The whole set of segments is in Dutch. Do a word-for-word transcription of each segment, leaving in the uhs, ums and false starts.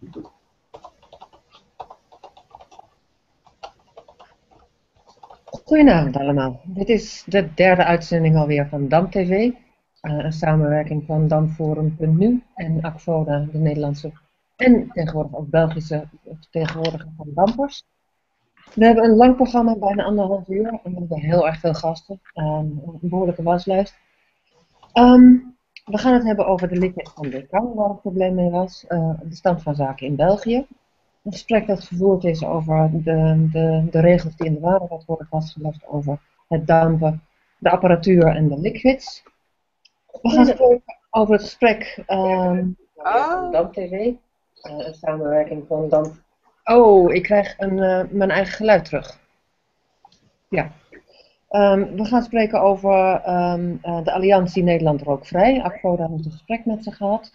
Goedenavond allemaal. Dit is de derde uitzending alweer van Dam T V. Uh, een samenwerking van Damforum punt nu en Akvoda, de Nederlandse en tegenwoordig ook Belgische vertegenwoordiger van Dampers. We hebben een lang programma, bijna anderhalf uur, en we hebben heel erg veel gasten. Um, een behoorlijke waslijst. Um, we gaan het hebben over de liquid van Dekan, waar het probleem mee was. Uh, de stand van zaken in België. Een gesprek dat gevoerd is over de, de, de regels die in de waterwet worden vastgelegd over het dampen, de apparatuur en de liquids. We gaan spreken over het gesprek um, van Dam T V, uh, een samenwerking van Dam. Oh, ik krijg een, uh, mijn eigen geluid terug. Ja. Um, we gaan spreken over um, uh, de Alliantie Nederland Rookvrij. Akvoda heeft een gesprek met ze gehad.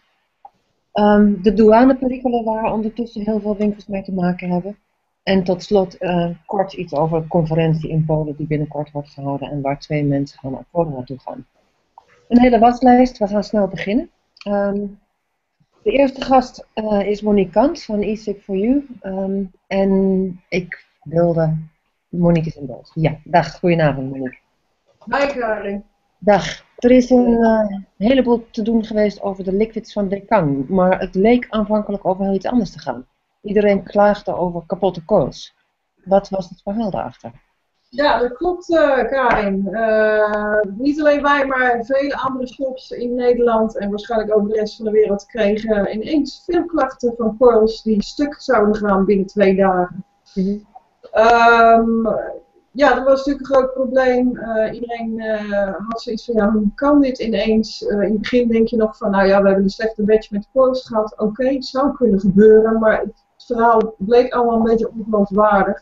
Um, de douaneperikelen waar ondertussen heel veel winkels mee te maken hebben. En tot slot uh, kort iets over een conferentie in Polen die binnenkort wordt gehouden en waar twee mensen van Akvoda naartoe gaan. Een hele waslijst, we gaan snel beginnen. Um, de eerste gast uh, is Monique Kant van E-Sick for You. Um, en ik wilde... Monique is in beeld. Ja, dag, goedenavond Monique. Hi Karin. Dag. Er is een uh, heleboel te doen geweest over de liquids van Dekan, maar het leek aanvankelijk over heel iets anders te gaan. Iedereen klaagde over kapotte korrels. Wat was het verhaal daarachter? Ja, dat klopt uh, Karin. Uh, niet alleen wij, maar vele andere shops in Nederland en waarschijnlijk ook de rest van de wereld kregen ineens veel klachten van korrels die stuk zouden gaan binnen twee dagen. Mm-hmm. um, Ja, dat was natuurlijk een groot probleem. Uh, iedereen uh, had zoiets van, ja, hoe kan dit ineens? Uh, in het begin denk je nog van, nou ja, we hebben een slechte batch met korrels gehad. Oké, okay, het zou kunnen gebeuren, maar het verhaal bleek allemaal een beetje ongeloofwaardig.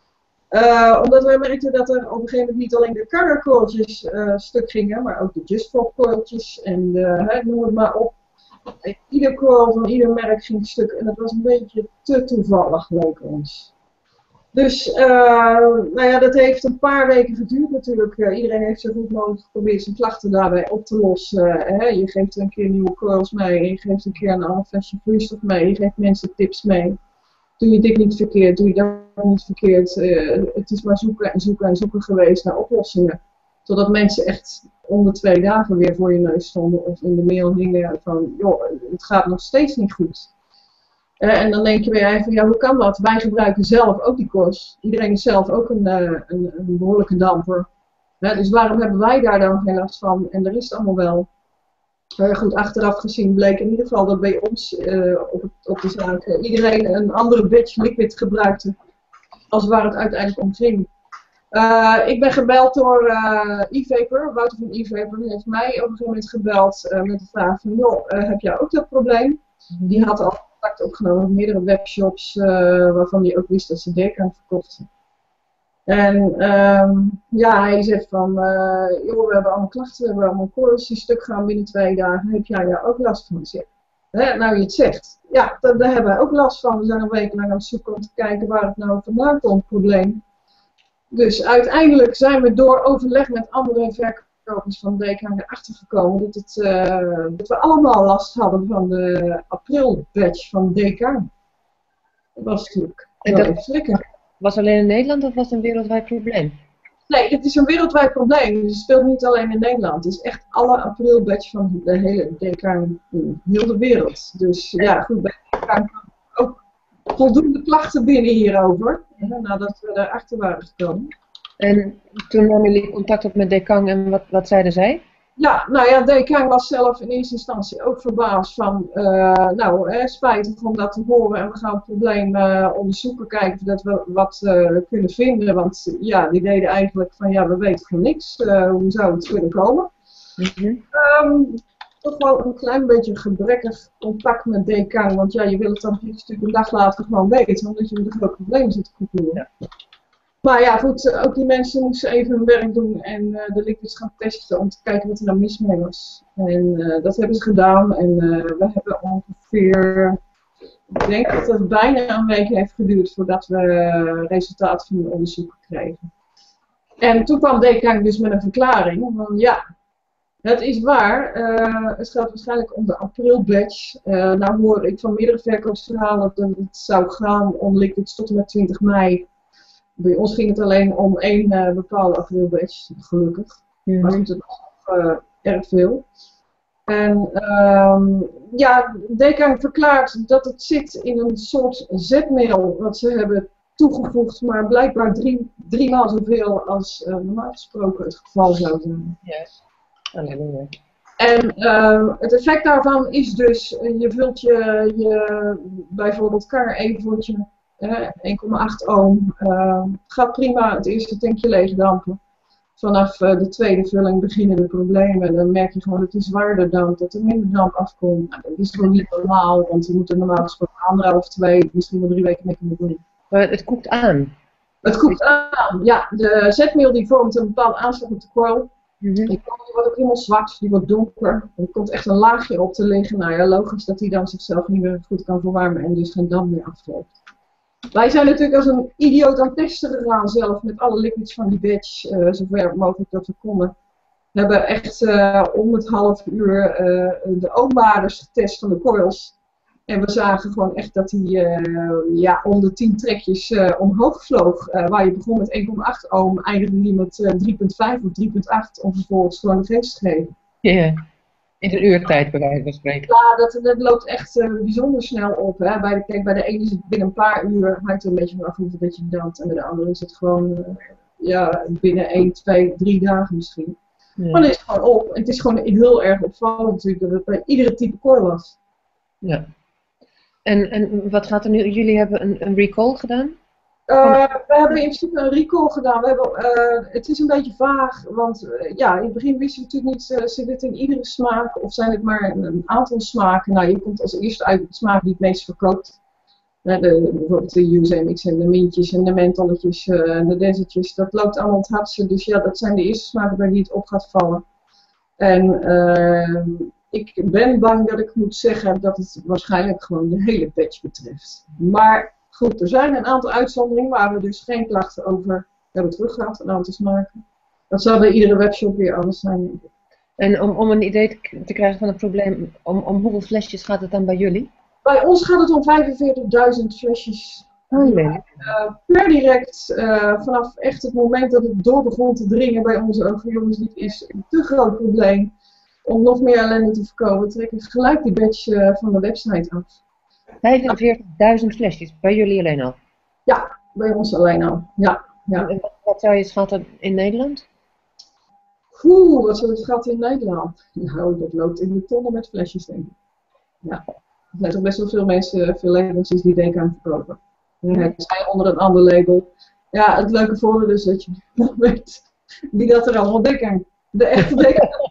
Uh, omdat wij merkten dat er op een gegeven moment niet alleen de karrenkorreltjes uh, stuk gingen, maar ook de Just Pop korreltjes en de, hè, noem het maar op. Ieder korrel van ieder merk ging stuk en dat was een beetje te toevallig, leek ons. Dus, uh, nou ja, dat heeft een paar weken geduurd natuurlijk. Uh, iedereen heeft zo goed mogelijk geprobeerd zijn klachten daarbij op te lossen. Uh, hè? Je geeft een keer nieuwe korrels mee, je geeft een keer een ander flesje vloeistof mee, je geeft mensen tips mee. Doe je dit niet verkeerd, doe je dat niet verkeerd. Uh, het is maar zoeken en zoeken en zoeken geweest naar oplossingen. Totdat mensen echt onder twee dagen weer voor je neus stonden of in de mail hingen van, joh, het gaat nog steeds niet goed. Uh, en dan denk je weer even, ja, hoe kan dat? Wij gebruiken zelf ook die korrels. Iedereen is zelf ook een, uh, een, een behoorlijke damper. Uh, dus waarom hebben wij daar dan geen last van? En er is het allemaal wel. Uh, goed, achteraf gezien bleek in ieder geval dat bij ons uh, op, het, op de zaak uh, iedereen een andere batch liquid gebruikte als waar het uiteindelijk om ging. Uh, ik ben gebeld door uh, E-Vapor. Wouter van E-Vapor heeft mij op een gegeven moment gebeld uh, met de vraag van, joh, uh, heb jij ook dat probleem? Die had al contact opgenomen met meerdere webshops uh, waarvan hij ook wist dat ze Dekan verkochten. En um, ja, hij zegt van, uh, joh, we hebben allemaal klachten, we hebben allemaal korrels die stuk gaan binnen twee dagen. Heb jij daar ook last van? Zeg, hè, nou je het zegt. Ja, daar, daar hebben wij ook last van. We zijn een week lang aan het zoeken om te kijken waar het nou vandaan komt, het probleem. Dus uiteindelijk zijn we door overleg met andere verkopers van Dekan erachter gekomen dat, het, uh, dat we allemaal last hadden van de april batch van Dekan. Dat was natuurlijk wel schrikken. Was alleen in Nederland of was het een wereldwijd probleem? Nee, het is een wereldwijd probleem. Dus het speelt niet alleen in Nederland. Het is echt alle april batch van de hele Dekan in heel de wereld. Dus ja, goed, bij Dekan ook voldoende klachten binnen hierover. Nadat we erachter waren gekomen. En toen namen jullie contact op met Dekan en wat, wat zeiden zij? Ja, nou ja, Dekan was zelf in eerste instantie ook verbaasd van, uh, nou, eh, spijtig om dat te horen en we gaan het probleem uh, onderzoeken, kijken of dat we wat uh, kunnen vinden, want ja, die deden eigenlijk van, ja, we weten van niks, uh, hoe zou het kunnen komen? Mm-hmm. um, toch wel een klein beetje gebrekkig contact met Dekan, want ja, je wil het dan natuurlijk een dag later gewoon weten, omdat je met een groot probleem zit te koppelen. Ja. Maar ja, goed, ook die mensen moesten even hun werk doen en uh, de liquids gaan testen om te kijken wat er nou mis mee was. En uh, dat hebben ze gedaan en uh, we hebben ongeveer, ik denk dat het bijna een week heeft geduurd voordat we uh, resultaten van het onderzoek kregen. En toen kwam Dekan dus met een verklaring van ja, Het is waar. Uh, het gaat waarschijnlijk om de april-batch. Uh, nou hoor ik van meerdere verkoopsverhalen dat het zou gaan om liquids tot en met twintig mei. Bij ons ging het alleen om één uh, bepaalde april-batch, gelukkig. Mm-hmm. Maar goed, het was nog uh, erg veel. En um, ja, Dekang verklaart dat het zit in een soort zetmeel wat ze hebben toegevoegd, maar blijkbaar drie, drie maal zoveel als uh, normaal gesproken het geval zou zijn. Yes. Halleluja. En uh, het effect daarvan is dus, uh, je vult je, je bijvoorbeeld kar evenvoortje, uh, één komma acht ohm, uh, gaat prima het eerste tankje leegdampen. Vanaf uh, de tweede vulling beginnen de problemen en dan merk je gewoon dat het zwaarder dampt, dat er minder damp afkomt. Nou, dat is gewoon niet normaal, want je moet er normaal gesproken anderhalf, twee, misschien wel drie weken mee kunnen doen. Maar het koekt aan. Het koekt aan, ja. De zetmeel die vormt een bepaalde aanslag op de coil. Mm-hmm. Die wordt ook helemaal zwart, die wordt donker. Er komt echt een laagje op te liggen. Nou ja, logisch dat hij dan zichzelf niet meer goed kan verwarmen en dus geen damp meer afgeeft. Wij zijn natuurlijk als een idioot aan het testen gegaan zelf met alle liquids van die batch, uh, zover mogelijk dat we konden. We hebben echt uh, om het half uur uh, de oomwaardes getest van de coils. En we zagen gewoon echt dat hij uh, ja, om de tien trekjes uh, omhoog vloog. Uh, waar je begon met één komma acht ohm, eindigde hij met uh, drie komma vijf of drie komma acht om vervolgens gewoon de geest te geven. Ja, yeah. In een uurtijd bij wijze van spreken. Ja, dat, dat loopt echt uh, bijzonder snel op. Hè. Bij, de, kijk, bij de ene is het binnen een paar uur, hangt er een beetje vanaf hoeveel dat je dampt. En bij de andere is het gewoon uh, ja, binnen één, twee, drie dagen misschien. Ja. Maar dan is het gewoon op. En het is gewoon heel erg opvallend natuurlijk dat het bij iedere type core was. Ja. En, en wat gaat er nu? Jullie hebben een, een recall gedaan? Uh, we hebben in principe een recall gedaan. We hebben, uh, het is een beetje vaag, want uh, ja, in het begin wist je natuurlijk niet, uh, zit het in iedere smaak of zijn het maar een, een aantal smaken. Nou, je komt als eerste uit de smaak die het meest verkoopt. Uh, de, bijvoorbeeld de U S M X en de mintjes en de mentholletjes uh, en de desertjes, dat loopt allemaal het hardste. Dus ja, dat zijn de eerste smaken bij wie het op gaat vallen. En uh, ik ben bang dat ik moet zeggen dat het waarschijnlijk gewoon de hele batch betreft. Maar goed, er zijn een aantal uitzonderingen waar we dus geen klachten over hebben teruggehad, een aantal smaken. Dat zal bij iedere webshop weer anders zijn. En om, om een idee te, te krijgen van het probleem, om, om hoeveel flesjes gaat het dan bij jullie? Bij ons gaat het om vijfenveertigduizend flesjes. Oh, nee. uh, per direct, uh, vanaf echt het moment dat het door begon te dringen bij onze ogen, jongens, dit is een te groot probleem. Om nog meer ellende te voorkomen, trekken we gelijk die batch uh, van de website af. vijfenveertigduizend flesjes, bij jullie alleen al? Ja, bij ons alleen al. Ja, ja. En wat zou je schatten in Nederland? Oeh, wat zou je schatten in Nederland? Nou, dat loopt in de tonnen met flesjes, denk ik. Ja, er zijn toch best wel veel mensen, veel leveranciers die Dekang verkopen. Ja, het zijn onder een ander label. Ja, het leuke voordeel is dat je weet wie dat er allemaal Dekang. De echte Dekang.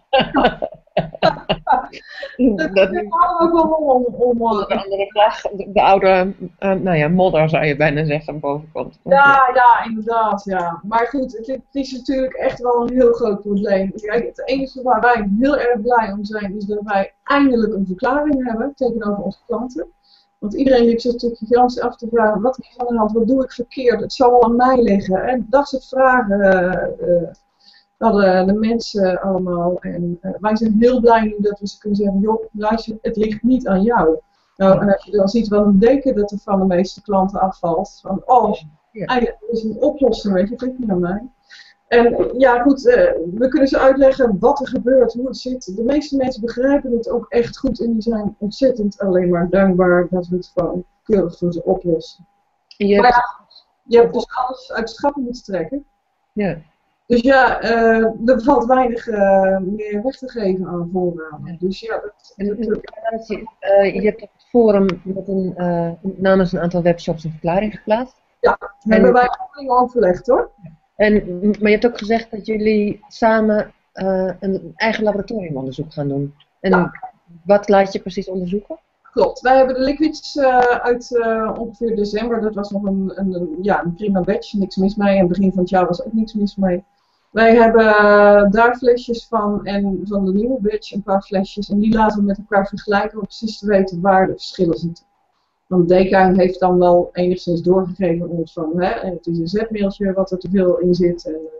Dat is ook wel om, om, om de andere vlag, de, de oude, uh, nou ja, modder zou je bijna zeggen, bovenkant. Ja, ja, inderdaad, ja. Maar goed, het, het is natuurlijk echt wel een heel groot probleem. Kijk, het enige waar wij heel erg blij om zijn, is dat wij eindelijk een verklaring hebben tegenover onze klanten. Want iedereen liep zich natuurlijk gigantisch af te vragen, wat is aan de hand, wat doe ik verkeerd, het zal wel aan mij liggen. En dat soort vragen uh, uh, hadden de mensen allemaal. En uh, wij zijn heel blij nu dat we ze kunnen zeggen, joh, luister, het ligt niet aan jou. Nou, en als je dan ziet wat een deken dat er van de meeste klanten afvalt, van oh, ja. Eigenlijk is het een oplossing, weet je, het ligt niet aan mij. En ja goed, uh, we kunnen ze uitleggen wat er gebeurt, hoe het zit. De meeste mensen begrijpen het ook echt goed en die zijn ontzettend alleen maar dankbaar dat we het gewoon keurig voor ze oplossen. Je hebt, maar ja, je hebt dus alles uit de schappen moeten trekken. Ja. Dus ja, uh, er valt weinig uh, meer weg te geven aan voorraden. Dus ja, dat, en, en, uh, je hebt op het forum met een, uh, namens een aantal webshops een verklaring geplaatst. Ja, dat hebben wij ook overlegd hoor. En, maar je hebt ook gezegd dat jullie samen uh, een eigen laboratoriumonderzoek gaan doen. En ja. Wat laat je precies onderzoeken? Klopt, wij hebben de liquids uh, uit uh, ongeveer december, dat was nog een, een, een, ja, een prima batch, niks mis mee. En begin van het jaar was ook niks mis mee. Wij hebben uh, daar flesjes van en van de nieuwe batch een paar flesjes. En die laten we met elkaar vergelijken om precies te weten waar de verschillen zitten. Want Dekang heeft dan wel enigszins doorgegeven ons van, hè, het is een zetmeeltje wat er te veel in zit. En, uh,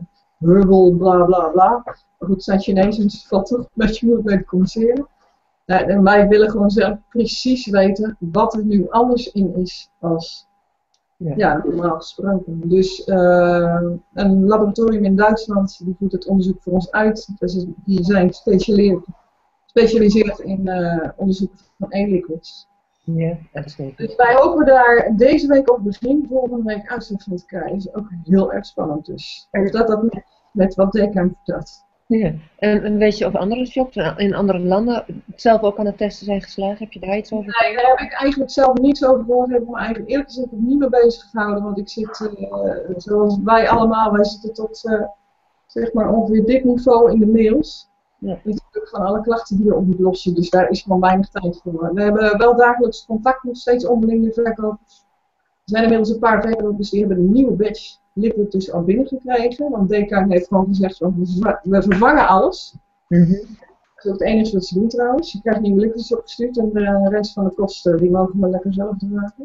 herbal, bla bla bla. Maar goed, het zijn Chinezen, dus het valt toch een beetje moeilijk mee te communiceren. Ja, en wij willen gewoon zelf precies weten wat er nu anders in is als ja. Ja, normaal gesproken. Dus uh, een laboratorium in Duitsland die voert het onderzoek voor ons uit. Dus die zijn gespecialiseerd in uh, onderzoek van e-liquids. Ja, uitstekend. Dus wij hopen daar deze week of begin volgende week uitslag van te krijgen. Dat is ook heel erg spannend dus. Of dat dat met, met wat Dekan vertelt. Ja, en, en weet je of andere shops in andere landen zelf ook aan het testen zijn geslagen? Heb je daar iets over? Nee, daar heb ik eigenlijk zelf niets over gehoord. Heb ik me eigenlijk eerlijk gezegd niet mee bezig gehouden. Want ik zit, uh, zoals wij allemaal, wij zitten tot uh, zeg maar ongeveer dit niveau in de mails. Ja. Natuurlijk van alle klachten die we op moeten lossen. Dus daar is gewoon weinig tijd voor. We hebben wel dagelijks contact nog steeds onderling de verkopers. Er zijn inmiddels een paar verkopers die hebben een nieuwe batch liquid dus al binnengekregen. Want Dekan heeft gewoon gezegd van we vervangen alles. Mm-hmm. Dat is ook het enige wat ze doen trouwens. Je krijgt nieuwe liquids opgestuurd en de rest van de kosten die mogen we lekker zelf dragen.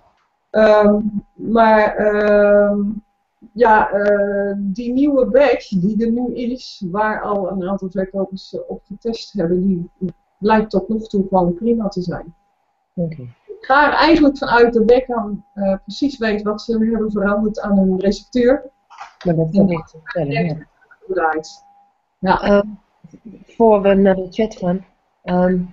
Um, maar um, ja, uh, die nieuwe batch die er nu is, waar al een aantal verkopers uh, op getest hebben, die blijkt tot nog toe gewoon prima te zijn. Okay. Ik ga er eigenlijk vanuit dat Dekan uh, precies weet wat ze hebben veranderd aan hun receptuur. Maar dat kan ik vertellen. Ja. Ja. Um, voor we naar de chat gaan. Um,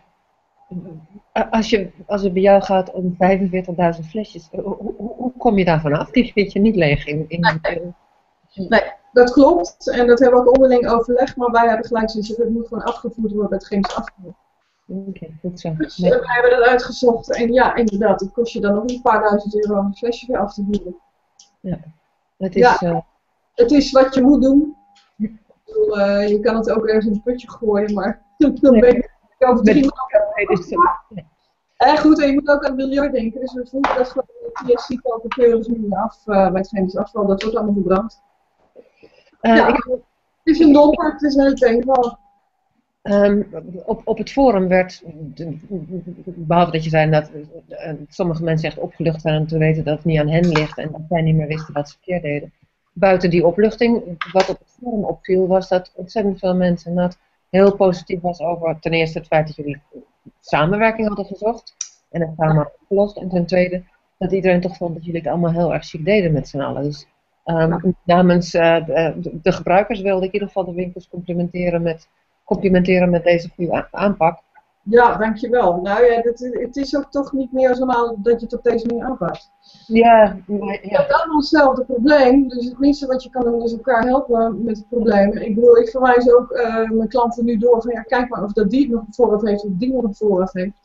als, je, als het bij jou gaat om vijfenveertigduizend flesjes, hoe, hoe, hoe kom je daarvan af? Die vind je niet leeg in. in nee. nee, dat klopt. En dat hebben we ook onderling overlegd, maar wij hebben gelijk zoiets, het moet gewoon afgevoerd worden, het chemisch afgevoerd. Oké, okay, goed zo. Dus nee. We hebben dat uitgezocht en ja, inderdaad, het kost je dan nog een paar duizend euro om een flesje weer af te voeren. Ja, het is, ja, uh... het is wat je moet doen. Bedoel, uh, je kan het ook ergens in een putje gooien, maar dan nee. ben je over drie maanden. En goed, en je moet ook aan het milieu denken, dus we voeren dat gewoon de T S C-keurig nu af uh, bij het chemisch afval, dat wordt allemaal verbrand. Uh, ja, ik... Het is een domper, het is een hele tegenval. Um, op, op het forum werd, behalve dat je zei dat uh, sommige mensen echt opgelucht waren om te weten dat het niet aan hen ligt en dat zij niet meer wisten wat ze verkeerd deden. Buiten die opluchting, wat op het forum opviel, was dat ontzettend veel mensen dat heel positief was over ten eerste het feit dat jullie samenwerking hadden gezocht en het samen opgelost. En ten tweede dat iedereen toch vond dat jullie het allemaal heel erg chic deden met z'n allen. Dus um, namens uh, de, de gebruikers wilde ik in ieder geval de winkels complimenteren met complimenteren met deze goede aanpak. Ja, dankjewel. Nou ja, het, het is ook toch niet meer zo normaal dat je het op deze manier aanpakt. Ja, maar, ja. Je hebt allemaal hetzelfde probleem, dus het minste wat je kan doen is elkaar helpen met het probleem. Ik bedoel, ik verwijs ook uh, mijn klanten nu door van ja, kijk maar of dat die nog een voorraad heeft of die nog een voorraad heeft.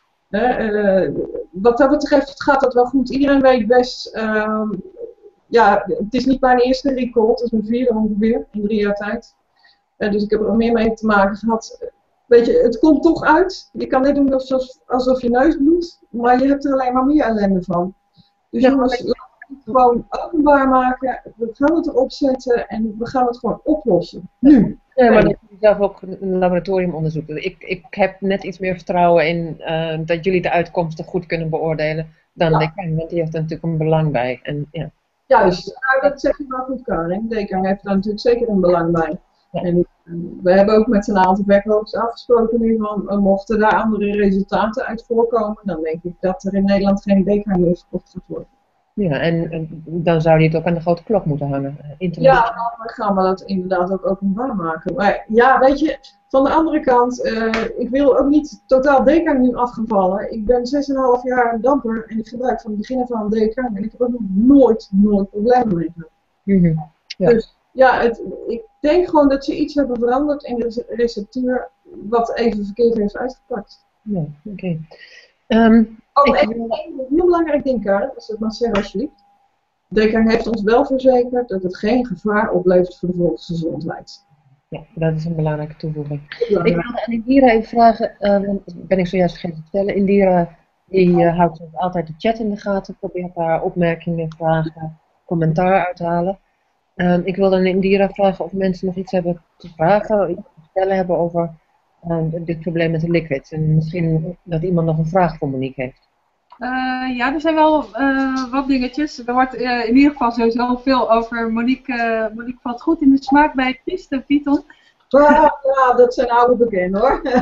Uh, uh, wat dat betreft gaat dat wel goed. Iedereen weet best, uh, ja, het is niet mijn eerste recall, het is mijn vierde ongeveer in drie jaar tijd. Uh, dus ik heb er al meer mee te maken gehad. Weet je, het komt toch uit. Je kan net doen alsof, alsof je neus bloedt, maar je hebt er alleen maar meer ellende van. Dus ja, jongens, laten we het gewoon openbaar maken. We gaan het erop zetten en we gaan het gewoon oplossen. Nu. Ja, maar dat je zelf ook een laboratoriumonderzoek doet. Ik, ik heb net iets meer vertrouwen in uh, dat jullie de uitkomsten goed kunnen beoordelen dan ja. Dekan, want die heeft er natuurlijk een belang bij. En, ja. Juist, nou, dat zeg je wel goed, Karin. Dekan heeft daar natuurlijk zeker een belang bij. Ja. En we hebben ook met een aantal verkopers afgesproken nu van uh, mochten daar andere resultaten uit voorkomen, dan denk ik dat er in Nederland geen Dekan meer verkocht gaat worden. Ja, en, en dan zou die het ook aan de grote klok moeten hangen. Internet. Ja, dan gaan we dat inderdaad ook openbaar maken. Maar ja, weet je, van de andere kant, uh, ik wil ook niet totaal Dekan nu afgevallen. Ik ben zes komma vijf jaar een damper en ik gebruik van het begin af aan Dekan en ik heb ook nog nooit, nooit problemen mee gehad. Mm-hmm. Ja. Dus ja, het, ik denk gewoon dat ze iets hebben veranderd in de receptuur wat even verkeerd heeft uitgepakt. Ja, oké. Okay. Um, oh, ik... even een heel belangrijk ding, Karin, als ik maar zeggen alsjeblieft. Dekan heeft ons wel verzekerd dat het geen gevaar oplevert voor de volksgezondheid. Ja, dat is een belangrijke toevoeging. Ja, ik wilde aan Indira even vragen, uh, want dat ben ik zojuist vergeten te vertellen. Indira die uh, houdt altijd de chat in de gaten, probeert daar opmerkingen, vragen, commentaar uit te halen. Um, ik wilde aan Indira vragen of mensen nog iets hebben te vragen, iets te vertellen hebben over um, dit probleem met de liquids. En misschien dat iemand nog een vraag voor Monique heeft. Uh, ja, er zijn wel uh, wat dingetjes. Er wordt uh, in ieder geval sowieso veel over Monique. Uh, Monique valt goed in de smaak bij Christ en Python. Ja, ja, dat zijn oude bekenden hoor. en,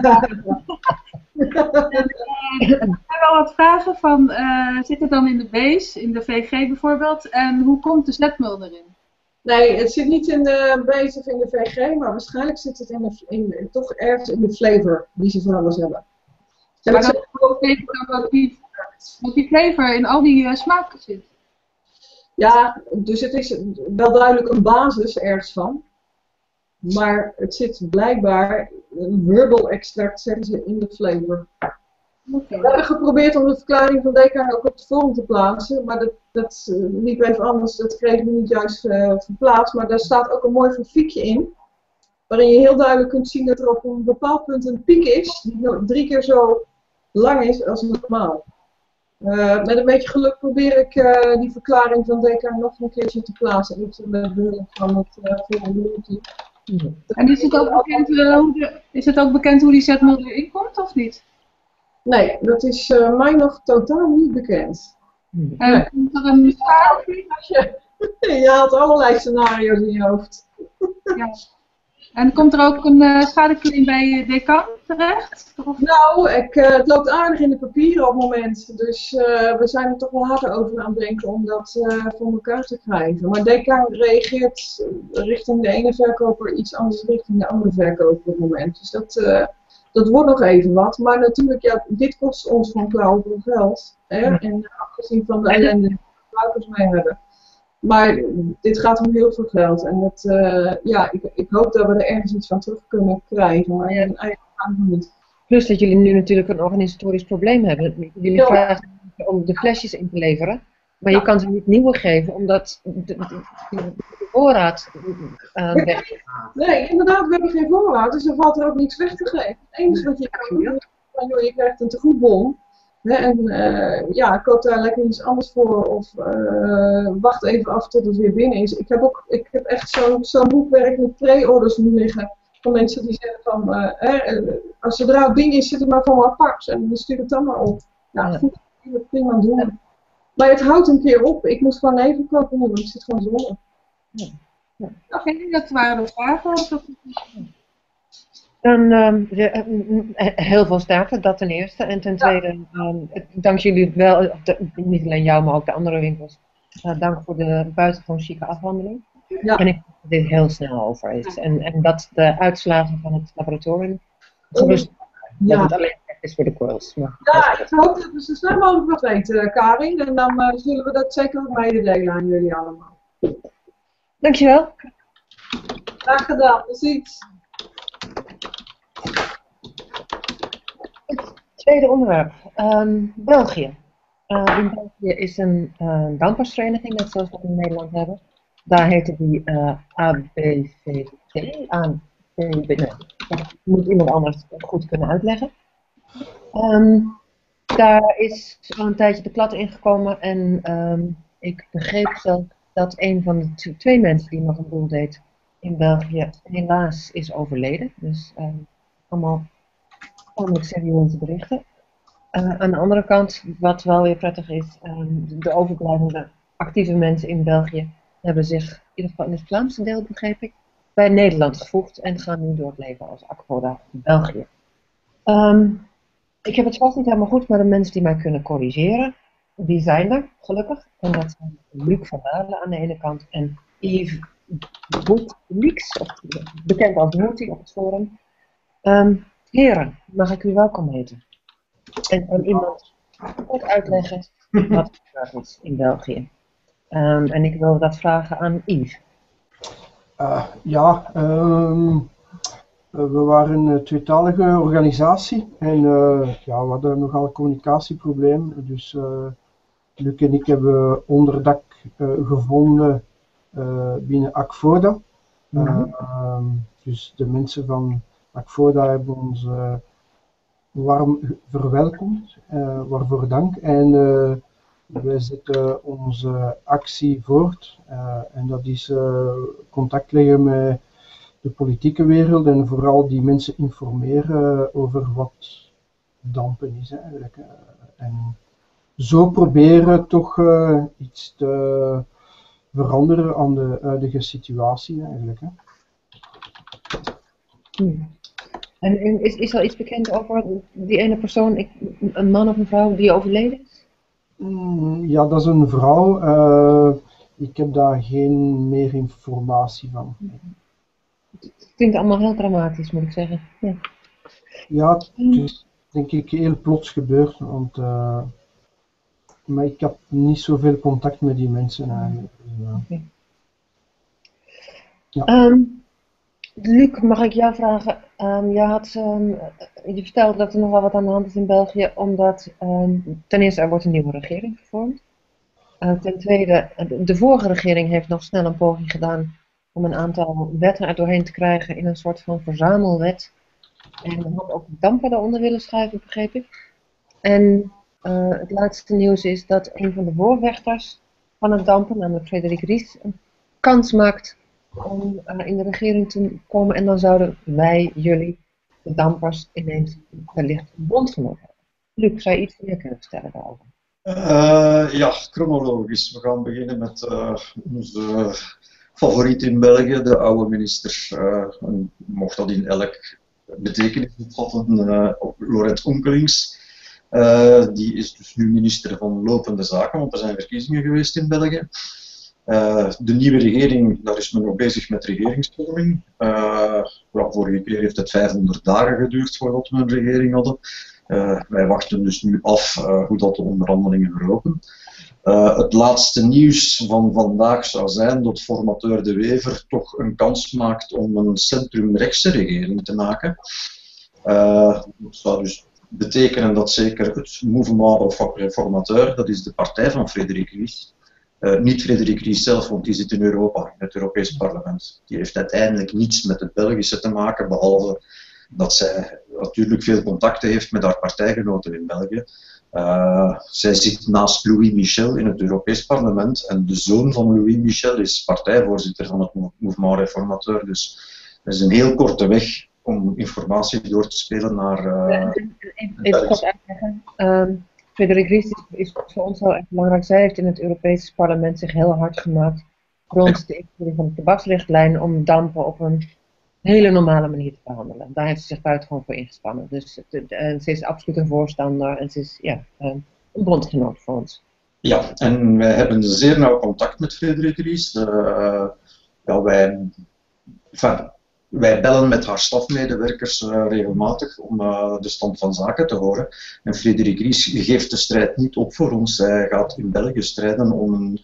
uh, er zijn wel wat vragen van, uh, zit het dan in de base, in de V G bijvoorbeeld? En hoe komt de zetmeel erin? Nee, het zit niet in de base of in de V G, maar waarschijnlijk zit het in de, in, toch ergens in de flavor die ze voor alles hebben. Maar dat betekent dan ook niet dat die flavor in al die uh, smaken zit? Ja, dus het is wel duidelijk een basis ergens van. Maar het zit blijkbaar, een herbal extract zeggen ze in de flavor. Okay. We hebben geprobeerd om de verklaring van Dekar ook op de forum te plaatsen, maar dat, dat uh, liep even anders, dat kregen we niet juist uh, verplaatst. Maar daar staat ook een mooi grafiekje in, waarin je heel duidelijk kunt zien dat er op een bepaald punt een piek is, die drie keer zo lang is als normaal. Uh, met een beetje geluk probeer ik uh, die verklaring van Dekar nog een keertje te plaatsen, met de behulp van het uh, forum. En is het, ook bekend, uh, hoe de, is het ook bekend hoe die zetmeel erin komt, of niet? Nee, dat is uh, mij nog totaal niet bekend. En nee. Komt er een je, je haalt allerlei scenario's in je hoofd. Ja. En komt er ook een uh, schadeclaim bij Dekar terecht? Of? Nou, ik, uh, het loopt aardig in de papieren op het moment. Dus uh, we zijn er toch wel harder over aan het denken om dat uh, voor elkaar te krijgen. Maar Dekar reageert richting de ene verkoper iets anders richting de andere verkoper op het moment. Dus dat... Uh, Dat wordt nog even wat, maar natuurlijk, ja, dit kost ons gewoon klauwen geld. Hè? En afgezien van de ellende die de gebruikers mee hebben. Maar dit gaat om heel veel geld. En dat, uh, ja, ik, ik hoop dat we er ergens iets van terug kunnen krijgen. Maar ja, eigenlijk niet. Plus dat jullie nu natuurlijk een organisatorisch probleem hebben. Jullie ja. vragen om de flesjes in te leveren. Maar ja. je kan ze niet nieuwe geven, omdat de, de, de, de voorraad uh, weg is. Nee, inderdaad, we hebben geen voorraad, dus dan valt er ook niets weg te geven. Het enige wat je kan doen, is van, joh, je krijgt een tegoedbon. Hè, en uh, ja, koop daar lekker iets anders voor, of uh, wacht even af tot het weer binnen is. Ik heb, ook, ik heb echt zo'n zo boekwerk met pre-orders nu liggen. Van mensen die zeggen van, uh, hè, als zodra het binnen is, zit het maar voor me apart. En dan stuur het dan maar op. Nou, ja. Goed, prima doen. Maar het houdt een keer op. Ik moet gewoon even kopen, want ik zit gewoon zonder. Ja. Ja. Oké, okay, dat waren de vragen. Dan um, de, uh, heel veel sterkte, dat ten eerste. En ten tweede, um, dank jullie wel, de, niet alleen jou, maar ook de andere winkels. Uh, dank voor de buitengewoon chique afhandeling. Ja. En ik hoop dat dit heel snel over is. En, en dat de uitslagen van het laboratorium gerust ja. dat het alleen is voor de coils. Maar ja, ik hoop dat we zo snel mogelijk wat weten, Karin. En dan uh, zullen we dat zeker ook mededelen aan jullie allemaal. Dankjewel. Graag gedaan, tot ziens. Het tweede onderwerp. Um, België. Uh, in België is een uh, damppersvereniging, net zoals we in Nederland hebben. Daar heette die uh, A B V T. A B V T. Nee, dat moet iemand anders goed kunnen uitleggen. Um, daar is al een tijdje de klad ingekomen en um, ik begreep zelf dat een van de twee mensen die nog een boel deed in België helaas is overleden. Dus um, allemaal tamelijk serieuze berichten. Uh, aan de andere kant, wat wel weer prettig is, um, de overblijvende actieve mensen in België hebben zich, in ieder geval in het Vlaamse deel begreep ik, bij Nederland gevoegd en gaan nu door het leven als Akvoda België. Um, ik heb het vast niet helemaal goed, maar de mensen die mij kunnen corrigeren, die zijn er, gelukkig. En dat zijn Luc van Dalen aan de ene kant en Yves Boetlix, bekend als Moetie op het forum. Um, heren, mag ik u welkom heten? En kan iemand goed uitleggen wat er gebeurd is in België? Um, en ik wil dat vragen aan Yves. Uh, ja, um, we waren een tweetalige organisatie en uh, ja, we hadden nogal een communicatieprobleem. Dus uh, Luc en ik hebben onderdak uh, gevonden uh, binnen Akvoda. Mm-hmm. uh, um, dus de mensen van Akvoda hebben ons uh, warm verwelkomd, uh, waarvoor dank. En uh, wij zetten onze actie voort uh, en dat is uh, contact leggen met de politieke wereld en vooral die mensen informeren over wat dampen is eigenlijk. Uh, en zo proberen toch uh, iets te veranderen aan de huidige situatie eigenlijk. Hè. Hmm. En, en is, is er iets bekend over die ene persoon, ik, een man of een vrouw die overleden is? Mm, ja, dat is een vrouw. Uh, ik heb daar geen meer informatie van. Het klinkt allemaal heel dramatisch, moet ik zeggen. Ja, ja het is denk ik heel plots gebeurd, want uh, maar ik heb niet zoveel contact met die mensen eigenlijk. Dus, uh, okay. ja. um, Luc, mag ik jou vragen? Um, je, had, um, je vertelde dat er nog wel wat aan de hand is in België, omdat um, ten eerste er wordt een nieuwe regering gevormd. Uh, ten tweede, de vorige regering heeft nog snel een poging gedaan om een aantal wetten er doorheen te krijgen in een soort van verzamelwet. En had ook dampen daaronder willen schuiven, begreep ik. En uh, het laatste nieuws is dat een van de voorvechters van het dampen, namelijk Frederik Ries, een kans maakt om uh, in de regering te komen. En dan zouden wij, jullie, de dampers, ineens wellicht een bondgenoot hebben. Luc, zou je iets meer kunnen vertellen daarover? Uh, ja, chronologisch. We gaan beginnen met uh, onze favoriet in België, de oude minister. Uh, mocht dat in elk betekenis bevatten, uh, Laurent Onkelings. Uh, die is dus nu minister van Lopende Zaken, want er zijn verkiezingen geweest in België. Uh, de nieuwe regering, daar is men nog bezig met regeringsvorming. Uh, ja, vorige keer heeft het vijfhonderd dagen geduurd voordat we een regering hadden. Uh, wij wachten dus nu af uh, hoe dat de onderhandelingen verlopen. Uh, het laatste nieuws van vandaag zou zijn dat formateur De Wever toch een kans maakt om een centrumrechtse regering te maken. Uh, dat zou dus betekenen dat zeker het Mouvement of Reformateur, dat is de partij van Frederik Ries, uh, niet Frederik Ries zelf, want die zit in Europa, in het Europees Parlement. Die heeft uiteindelijk niets met het Belgische te maken, behalve dat zij natuurlijk veel contacten heeft met haar partijgenoten in België. Uh, zij zit naast Louis Michel in het Europees Parlement en de zoon van Louis Michel is partijvoorzitter van het Mouvement Reformateur. Dus dat is een heel korte weg om informatie door te spelen naar... Uh, ja, even kort uitleggen. Um, Frederik Ries is, is voor ons wel echt belangrijk. Zij heeft in het Europese Parlement zich heel hard gemaakt rond de invoering van de tabaksrichtlijn om dampen op een hele normale manier te behandelen. Daar heeft ze zich buitengewoon voor ingespannen. Dus de, de, ze is absoluut een voorstander en ze is ja, een bondgenoot voor ons. Ja, en wij hebben zeer nauw contact met Frederik Ries. Uh, ja, wij, enfin, wij bellen met haar stafmedewerkers uh, regelmatig om uh, de stand van zaken te horen. En Frederik Ries geeft de strijd niet op voor ons. Hij gaat in België strijden om een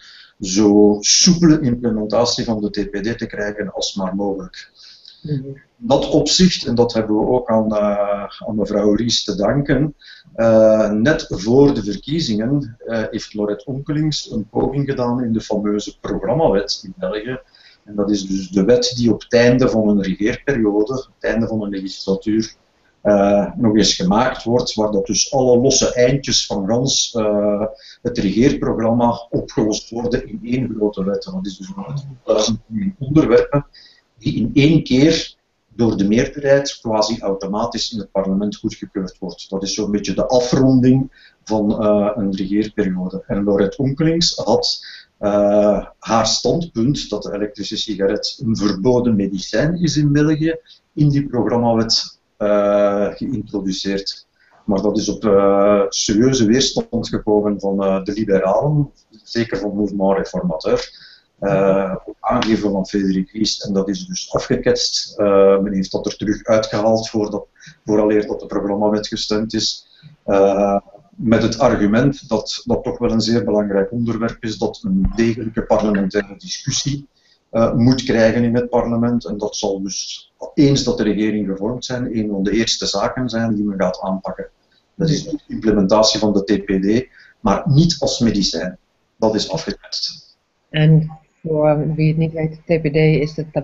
zo soepele implementatie van de T P D te krijgen als maar mogelijk. In dat opzicht, en dat hebben we ook aan, uh, aan mevrouw Ries te danken, uh, net voor de verkiezingen uh, heeft Laurent Onkelings een poging gedaan in de fameuze programmawet in België. En dat is dus de wet die op het einde van een regeerperiode, op het einde van een legislatuur, uh, nog eens gemaakt wordt, waar dat dus alle losse eindjes van gans uh, het regeerprogramma opgelost worden in één grote wet. En dat is dus een wet van duizend onderwerpen die in één keer door de meerderheid quasi automatisch in het parlement goedgekeurd wordt. Dat is zo'n beetje de afronding van uh, een regeerperiode. En Laurent Onkelings had uh, haar standpunt dat de elektrische sigaret een verboden medicijn is in België, in die programmawet uh, geïntroduceerd. Maar dat is op uh, serieuze weerstand gekomen van uh, de liberalen, zeker van het Mouvement Reformateur. Uh, op aangeven van Frederik Ries, en dat is dus afgeketst. Uh, men heeft dat er terug uitgehaald voordat, vooraleer dat de programmawet gestemd is. Uh, met het argument dat dat toch wel een zeer belangrijk onderwerp is, dat een degelijke parlementaire discussie uh, moet krijgen in het parlement. En dat zal dus, eens dat de regering gevormd zijn, een van de eerste zaken zijn die men gaat aanpakken. Dat is de implementatie van de T P D, maar niet als medicijn. Dat is afgeketst. En voor wie het niet weet, de T P D is de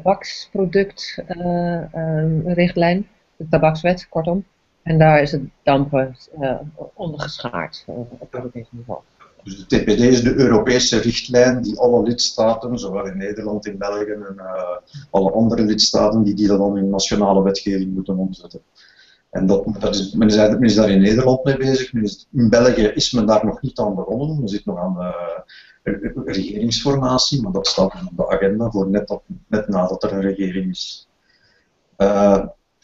tabaksproductrichtlijn, uh, uh, de tabakswet, kortom. En daar is het dampen uh, onder geschaard uh, op Europees niveau. Dus de T P D is de Europese richtlijn die alle lidstaten, zowel in Nederland, in België en uh, alle andere lidstaten, die die dan in nationale wetgeving moeten omzetten. En dat, dat is, men, is, men is daar in Nederland mee bezig. Men is, in België is men daar nog niet aan begonnen. Men zit nog aan uh, regeringsformatie, maar dat staat op de agenda voor net, dat, net nadat er een regering is. Uh,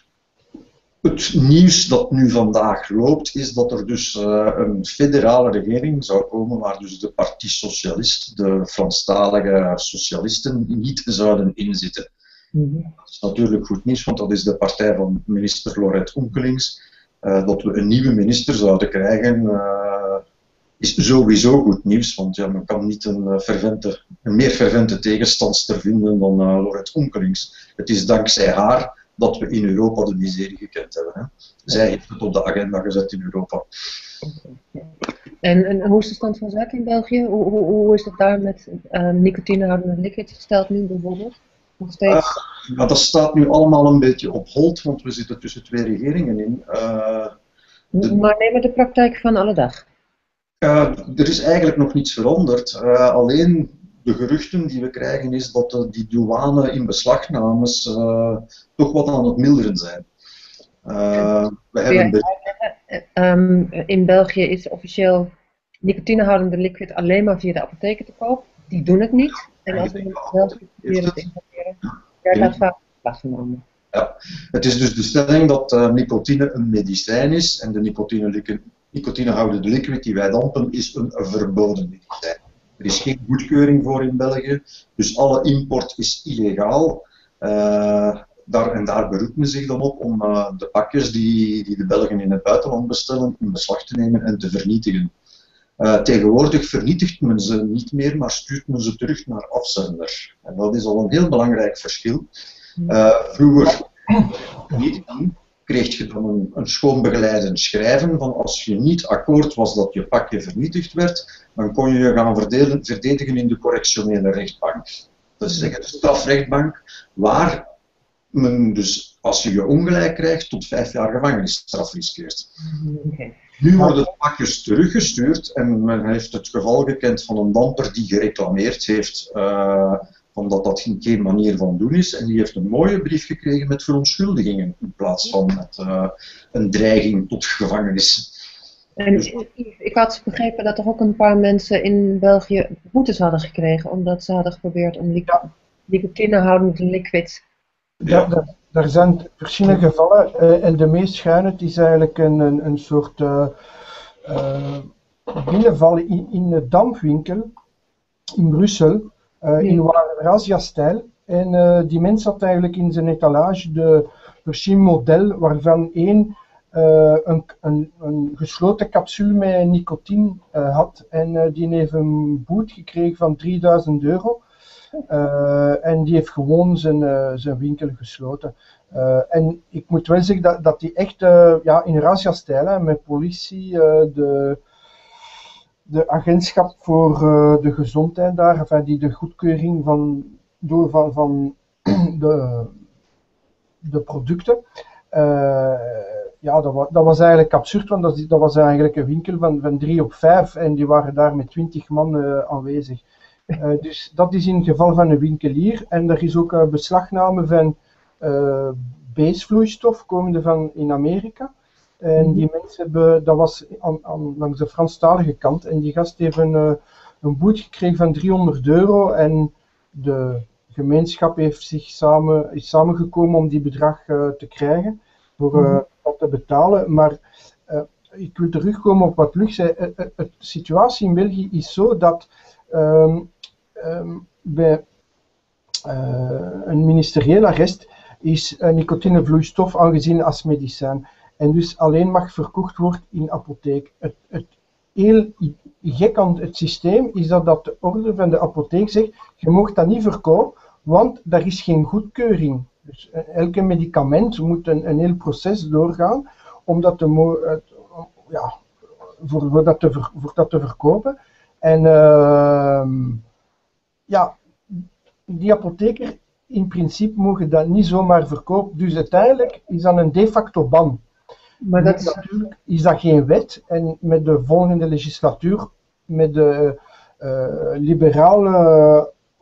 het nieuws dat nu vandaag loopt, is dat er dus uh, een federale regering zou komen, waar dus de Parti Socialist, de Franstalige socialisten, niet zouden inzitten. Mm-hmm. Dat is natuurlijk goed nieuws, want dat is de partij van minister Laurette Onkelings. Uh, dat we een nieuwe minister zouden krijgen, uh, is sowieso goed nieuws, want ja, men kan niet een, fervente, een meer fervente tegenstandster vinden dan uh, Laurette Onkelings. Het is dankzij haar dat we in Europa de miserie gekend hebben. Hè. Zij heeft het op de agenda gezet in Europa. Okay. En, en hoe is de stand van zaken in België? Hoe, hoe, hoe is het daar met uh, nicotinehoudende liquids gesteld nu bijvoorbeeld? Nog steeds? Uh, maar dat staat nu allemaal een beetje op hold, want we zitten tussen twee regeringen in. Uh, de... Maar neem maar de praktijk van alle dag. Uh, er is eigenlijk nog niets veranderd. Uh, alleen de geruchten die we krijgen is dat uh, die douane in beslagnames uh, toch wat aan het milderen zijn. Uh, we hebben ja, um, in België is officieel nicotinehoudende liquid alleen maar via de apotheken te koop. Die doen het niet. En als we in België proberen te importeren, daar gaat vaak beslag genomen. Ja, het is dus de stelling dat uh, nicotine een medicijn is en de nicotine, nicotinehoudende liquid die wij dampen is een verboden medicijn. Er is geen goedkeuring voor in België, dus alle import is illegaal. Uh, daar, en daar beroept men zich dan op om uh, de pakjes die, die de Belgen in het buitenland bestellen in beslag te nemen en te vernietigen. Uh, tegenwoordig vernietigt men ze niet meer, maar stuurt men ze terug naar afzender. En dat is al een heel belangrijk verschil. Uh, vroeger vernietiging kreeg je dan een, een schoon begeleidend schrijven van als je niet akkoord was dat je pakje vernietigd werd, dan kon je je gaan verdelen, verdedigen in de correctionele rechtbank. Dat is zeggen de strafrechtbank, waar men dus als je je ongelijk krijgt tot vijf jaar gevangenisstraf riskeert. Okay. Nu worden de pakjes teruggestuurd en men heeft het geval gekend van een damper die gereclameerd heeft uh, van dat dat geen manier van doen is en die heeft een mooie brief gekregen met verontschuldigingen in plaats van met uh, een dreiging tot gevangenis. En ik had begrepen dat er ook een paar mensen in België boetes hadden gekregen omdat ze hadden geprobeerd om nicotinehoudende liquid. Ja, ja. Er zijn verschillende gevallen uh, en de meest schuine is eigenlijk een, een, een soort uh, uh, binnenvallen in, in een dampwinkel in Brussel, uh, in Wallarasia-stijl. En uh, die mens had eigenlijk in zijn etalage de verschillende modellen waarvan één uh, een, een, een gesloten capsule met nicotine uh, had. En uh, die heeft een boete gekregen van drieduizend euro. Uh, en die heeft gewoon zijn, uh, zijn winkel gesloten. Uh, en ik moet wel zeggen dat, dat die echt uh, ja, in razzia-stijl, met politie, uh, de, de agentschap voor uh, de gezondheid daar, enfin, die de goedkeuring van, door van, van de, de producten. Uh, ja, dat was, dat was eigenlijk absurd, want dat, dat was eigenlijk een winkel van, van drie op vijf en die waren daar met twintig man uh, aanwezig. Uh, dus dat is in het geval van een winkelier. En er is ook een beslagname van uh, beesvloeistof, komende van in Amerika. En die mensen hebben, dat was aan, aan, langs de Franstalige kant. En die gast heeft een, uh, een boete gekregen van driehonderd euro. En de gemeenschap heeft zich samen, is samengekomen om die bedrag uh, te krijgen, voor uh, dat te betalen. Maar uh, ik wil terugkomen op wat Luc zei. Uh, uh, de situatie in België is zo dat Um, um, bij uh, een ministerieel arrest is uh, nicotinevloeistof aangezien als medicijn en dus alleen mag verkocht worden in apotheek. Het, het heel gek aan het systeem is dat, dat de orde van de apotheek zegt, je mag dat niet verkopen, want daar is geen goedkeuring. Dus uh, elke medicament moet een, een heel proces doorgaan om dat te, uh, ja, voor, voor, dat te ver, voor dat te verkopen. En uh, ja, die apotheker in principe mogen dat niet zomaar verkopen. Dus uiteindelijk is dat een de facto ban. Maar dat is... natuurlijk is dat geen wet. En met de volgende legislatuur, met de uh, liberale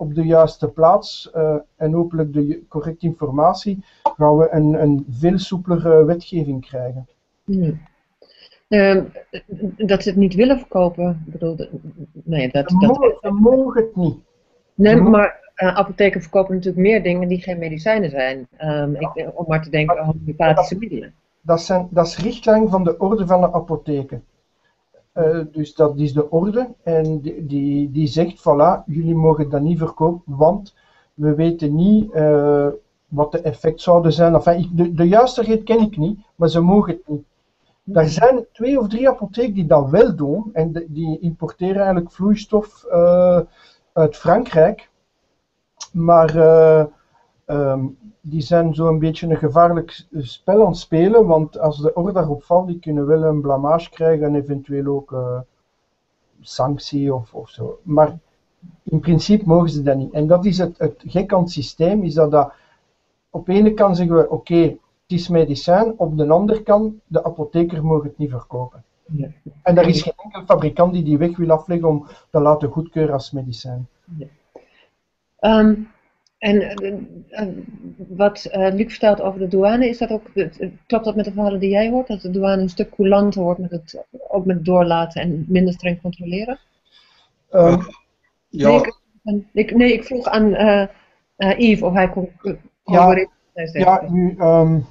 op de juiste plaats uh, en hopelijk de correcte informatie, gaan we een, een veel soepelere wetgeving krijgen. Hmm. Uh, dat ze het niet willen verkopen, bedoel, nee, dat, ze, dat, mogen, ze mogen het niet. Nee, maar uh, apotheken verkopen natuurlijk meer dingen die geen medicijnen zijn. Um, ik, om maar te denken aan homeopathische middelen. Dat, zijn, dat is richtlijn van de orde van de apotheken. Uh, dus dat is de orde en die, die, die zegt, voilà, jullie mogen dat niet verkopen, want we weten niet uh, wat de effect zouden zijn. Enfin, ik, de, de juiste reden ken ik niet, maar ze mogen het niet. Er zijn twee of drie apotheken die dat wel doen en de, die importeren eigenlijk vloeistof uh, uit Frankrijk, maar uh, um, die zijn zo'n beetje een gevaarlijk spel aan het spelen, want als de orde daarop valt, die kunnen wel een blamage krijgen en eventueel ook uh, sanctie of, of zo. Maar in principe mogen ze dat niet. En dat is het, het gek aan het systeem, is dat, dat op de ene kant zeggen we, oké, okay, het is medicijn, op de andere kant, de apotheker mag het niet verkopen. Ja. En er is geen enkel fabrikant die die weg wil afleggen om te laten goedkeuren als medicijn. Ja. Um, en uh, uh, wat uh, Luc vertelt over de douane, is dat ook, uh, klopt dat met de verhalen die jij hoort, dat de douane een stuk coulanter wordt met het, ook met het doorlaten en minder streng controleren? Um, ja. Nee ik, ik, nee, ik vroeg aan uh, uh, Yves of hij kon Ja, ja nu, um,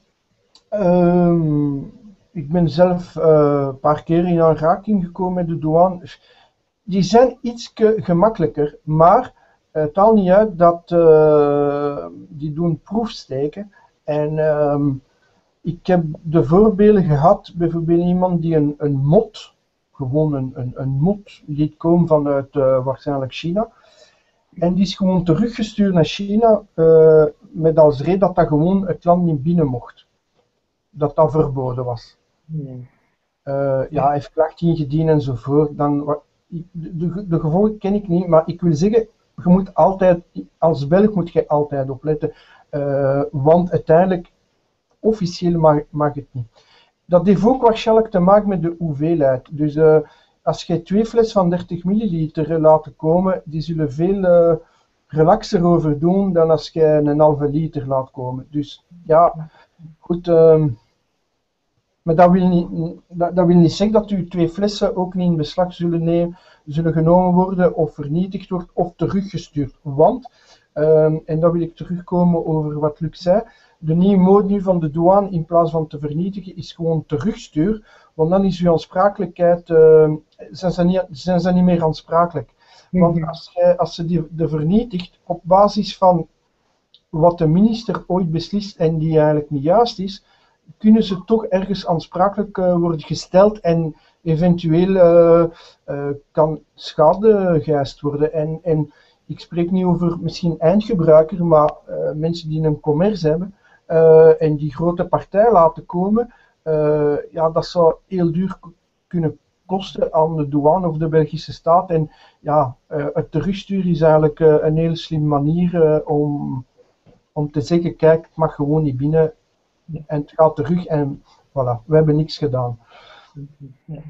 um, ik ben zelf uh, een paar keer in aanraking gekomen met de douane. Die zijn iets gemakkelijker, maar het haalt niet uit dat uh, die doen proefsteken. En um, ik heb de voorbeelden gehad, bijvoorbeeld iemand die een, een mot, gewoon een, een, een mot, liet komen vanuit uh, waarschijnlijk China. En die is gewoon teruggestuurd naar China uh, met als reden dat dat gewoon het land niet binnen mocht. Dat dat verboden was. Nee. Uh, ja, hij heeft klacht ingediend enzovoort. Dan, de, de, de gevolgen ken ik niet, maar ik wil zeggen, je moet altijd, als Belg moet je altijd opletten, uh, want uiteindelijk, officieel mag, mag het niet. Dat heeft ook waarschijnlijk te maken met de hoeveelheid. Dus uh, als je twee flessen van dertig milliliter laat komen, die zullen veel uh, relaxer over doen dan als je een halve liter laat komen. Dus ja, goed. Uh, maar dat wil, niet, dat, dat wil niet zeggen dat uw twee flessen ook niet in beslag zullen, nemen, zullen genomen worden of vernietigd worden of teruggestuurd. Want, uh, en dan wil ik terugkomen over wat Luc zei, de nieuwe mode nu van de douane in plaats van te vernietigen is gewoon terugstuur, want dan is uw aansprakelijkheid, uh, zijn, ze niet, zijn ze niet meer aansprakelijk. Want als, jij, als ze die, de vernietigt op basis van wat de minister ooit beslist en die eigenlijk niet juist is, kunnen ze toch ergens aansprakelijk uh, worden gesteld en eventueel uh, uh, kan schade geëist worden. En, en ik spreek niet over misschien eindgebruiker, maar uh, mensen die een commerce hebben uh, en die grote partij laten komen, uh, ja, dat zou heel duur kunnen kosten aan de douane of de Belgische staat. En ja, uh, het terugsturen is eigenlijk uh, een heel slim manier uh, om, om te zeggen, kijk, het mag gewoon niet binnen. En het gaat terug en voilà, we hebben niks gedaan. Ja.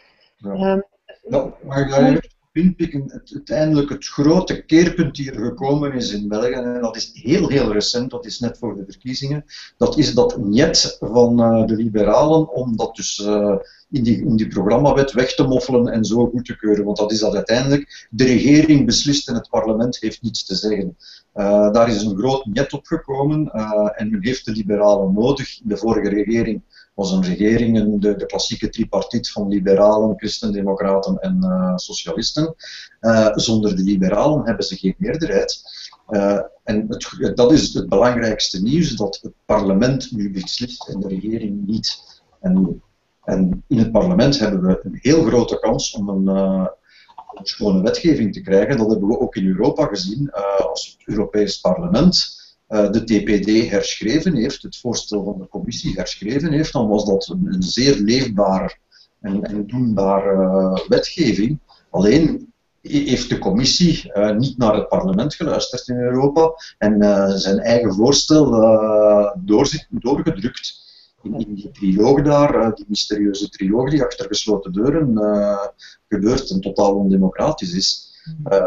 Ja. Nou, mag ik daar even op inpikken? Het, uiteindelijk het grote keerpunt die er gekomen is in België, en dat is heel heel recent, dat is net voor de verkiezingen, dat is dat niet van uh, de liberalen om dat dus uh, in, die, in die programmawet weg te moffelen en zo goed te keuren, want dat is dat uiteindelijk de regering beslist en het parlement heeft niets te zeggen. Uh, daar is een groot net op gekomen uh, en men heeft de liberalen nodig. De vorige regering was een regering, de, de klassieke tripartiet van liberalen, christendemocraten en uh, socialisten. Uh, zonder de liberalen hebben ze geen meerderheid. Uh, en het, dat is het belangrijkste nieuws, dat het parlement nu beslist en de regering niet. En, en in het parlement hebben we een heel grote kans om een... Uh, om schone wetgeving te krijgen. Dat hebben we ook in Europa gezien, uh, als het Europees Parlement uh, de T P D herschreven heeft, het voorstel van de commissie herschreven heeft, dan was dat een, een zeer leefbare en, en doenbare uh, wetgeving. Alleen heeft de commissie uh, niet naar het parlement geluisterd in Europa en uh, zijn eigen voorstel uh, door, doorgedrukt. In, in die triloog daar, uh, die mysterieuze triloog die achter gesloten deuren uh, gebeurt en totaal ondemocratisch is, uh,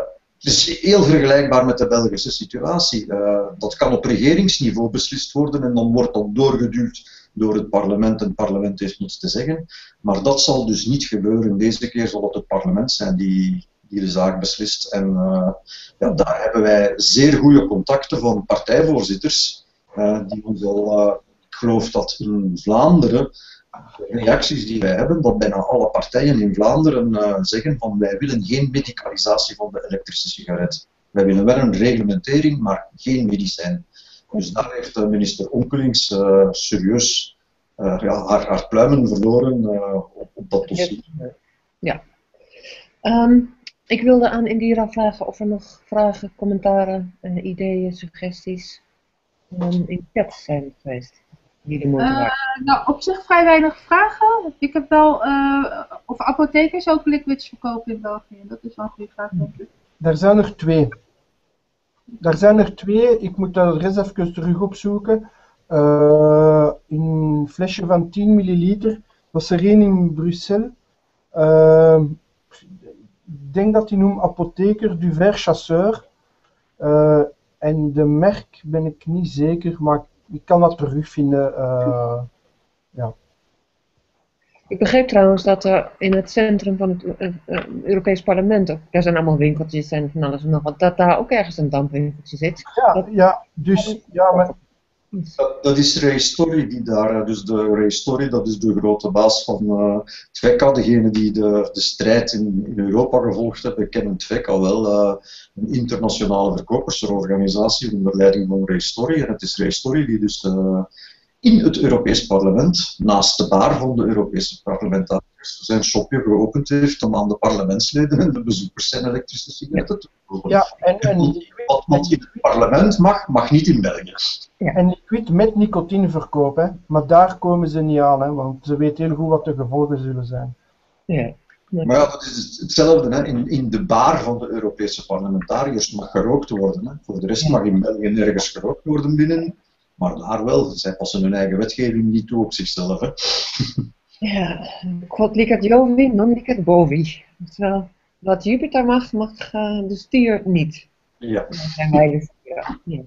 is heel vergelijkbaar met de Belgische situatie. Uh, dat kan op regeringsniveau beslist worden en dan wordt dat doorgeduwd door het parlement en het parlement heeft niets te zeggen. Maar dat zal dus niet gebeuren. Deze keer zal het het parlement zijn die, die de zaak beslist. En uh, ja, daar hebben wij zeer goede contacten van partijvoorzitters. Uh, die ons al, uh, ik geloof dat in Vlaanderen, de reacties die wij hebben, dat bijna alle partijen in Vlaanderen uh, zeggen van wij willen geen medicalisatie van de elektrische sigaret. Wij willen wel een reglementering, maar geen medicijn. Dus daar heeft uh, minister Onkelings uh, serieus uh, ja, haar, haar pluimen verloren uh, op, op dat dossier. Ja. Um, ik wilde aan Indira vragen of er nog vragen, commentaren, uh, ideeën, suggesties um, in chat zijn geweest. Die uh, nou, op zich vrij weinig vragen. Ik heb wel uh, of apothekers ook liquids verkopen in België. Dat is wel een goede vraag, denk ik. Daar zijn er twee. Daar zijn er twee. Ik moet dat adres even terug opzoeken. Uh, in een flesje van tien milliliter. Dat is er één in Brussel. Uh, ik denk dat die noemt apotheker du Ver Chasseur. Uh, en de merk ben ik niet zeker, maar ik kan dat terugvinden. Uh, ja. Ik begreep trouwens dat er in het centrum van het uh, uh, Europees Parlement, ook, daar zijn allemaal winkeltjes en van alles en nog wat, dat daar ook ergens een dampwinkeltje zit. Ja, dat... ja, dus ja, maar... Dat, dat is Rehistorie die daar, dus de Rehistorie, dat is de grote baas van uh, Tveka, degene die de, de strijd in, in Europa gevolgd hebben, kennen Tveka wel, uh, een internationale verkopersorganisatie onder leiding van Rehistorie. En het is Rehistorie die dus uh, in het Europees Parlement, naast de bar van de Europese parlementariërs, zijn shopje geopend heeft om aan de parlementsleden en de bezoekers zijn elektrische sigaretten te kopen. Ja, en, en, wat, wat in het parlement mag, mag niet in België. Ja. En liquid met nicotine verkopen, maar daar komen ze niet aan, hè, want ze weten heel goed wat de gevolgen zullen zijn. Ja. Maar ja, dat is hetzelfde. Hè. In, in de bar van de Europese parlementariërs mag gerookt worden. Hè. Voor de rest mag in België nergens gerookt worden binnen, maar daar wel. Zij passen hun eigen wetgeving niet toe op zichzelf. Hè. Ja, quod licet Jovi, non licet bovi. Terwijl wat Jupiter mag, mag uh, de stier niet. Ja. Dat zijn wij dus, ja. Ja.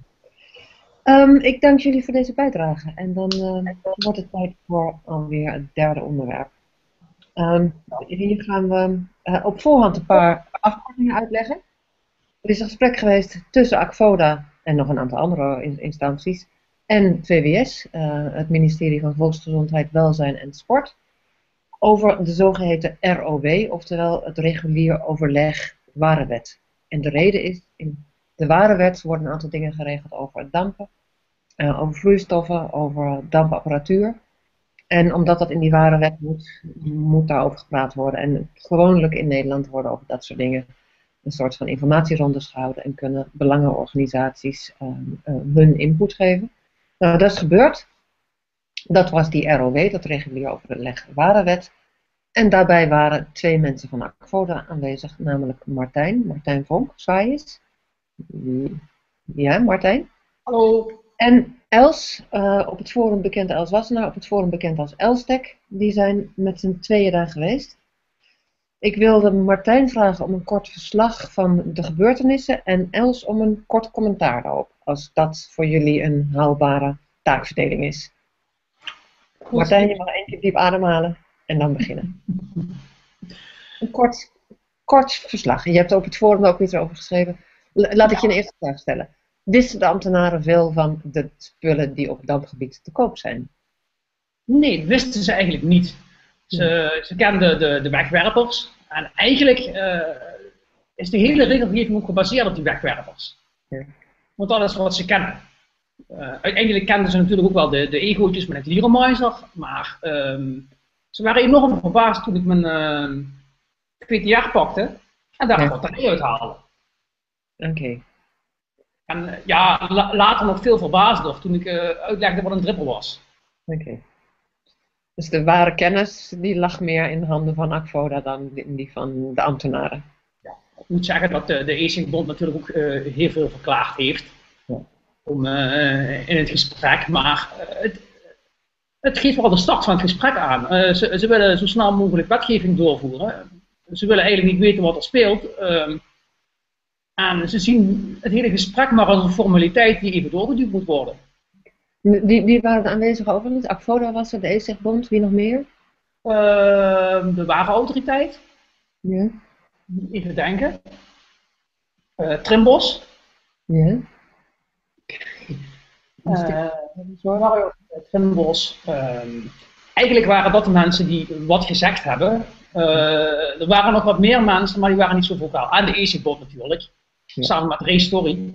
Um, ik dank jullie voor deze bijdrage en dan uh, wordt het tijd voor alweer het derde onderwerp. Um, hier gaan we uh, op voorhand een paar afkortingen uitleggen. Er is een gesprek geweest tussen Akvoda en nog een aantal andere instanties en V W S, uh, het ministerie van Volksgezondheid, Welzijn en Sport, over de zogeheten R O W, oftewel het regulier overleg warenwet. En de reden is, in de warenwet worden een aantal dingen geregeld over dampen, uh, over vloeistoffen, over dampapparatuur. En omdat dat in die warenwet moet, moet daarover gepraat worden. En gewoonlijk in Nederland worden over dat soort dingen een soort van informatierondes gehouden en kunnen belangenorganisaties uh, uh, hun input geven. Nou, dat is gebeurd. Dat was die R O W, dat regulier overleg warenwet. En daarbij waren twee mensen van Akvoda aanwezig, namelijk Martijn, Martijn Vonk, Zwaaiers. Ja, Martijn. Hallo. En Els, uh, op het forum bekend Els Wassenaar, op het forum bekend als Elstek, die zijn met z'n tweeën daar geweest. Ik wilde Martijn vragen om een kort verslag van de gebeurtenissen en Els om een kort commentaar daarop, als dat voor jullie een haalbare taakverdeling is. Goed. Martijn, je mag één keer diep ademhalen en dan beginnen. Een kort, kort verslag. Je hebt op het forum ook iets over geschreven. Laat ik je een eerste vraag stellen. Wisten de ambtenaren veel van de spullen die op dampgebied te koop zijn? Nee, dat wisten ze eigenlijk niet. Ze, ze kenden de, de wegwerpers. En eigenlijk uh, is de hele regelgeving ook gebaseerd op die wegwerpers. Ja. Want dat is wat ze kennen. Uh, uiteindelijk kenden ze natuurlijk ook wel de, de egootjes met het Lieremeiser. Maar um, ze waren enorm verbaasd toen ik mijn uh, V T R pakte. En daar een batterij uithaalde. Oké. Okay. En uh, ja, la later nog veel verbaasder toen ik uh, uitlegde wat een dripper was. Oké. Okay. Dus de ware kennis die lag meer in de handen van Akvoda dan in die van de ambtenaren. Ja, ik moet zeggen dat de, de E C I N-bond natuurlijk ook uh, heel veel verklaard heeft. Ja. Om, uh, in het gesprek, maar uh, het, het geeft wel de start van het gesprek aan. Uh, ze, ze willen zo snel mogelijk wetgeving doorvoeren. Ze willen eigenlijk niet weten wat er speelt. Uh, En ze zien het hele gesprek maar als een formaliteit die even doorgeduwd moet worden. Wie, wie waren er aanwezig overigens? Akvoda was er, de E Z Bond, wie nog meer? Uh, de warenautoriteit. Ja. Even denken. Uh, Trimbos. Ja. Uh, Trimbos. Uh, eigenlijk waren dat de mensen die wat gezegd hebben. Uh, er waren nog wat meer mensen, maar die waren niet zo vocaal. En de E Z Bond natuurlijk. Ja. Samen met Ray Story.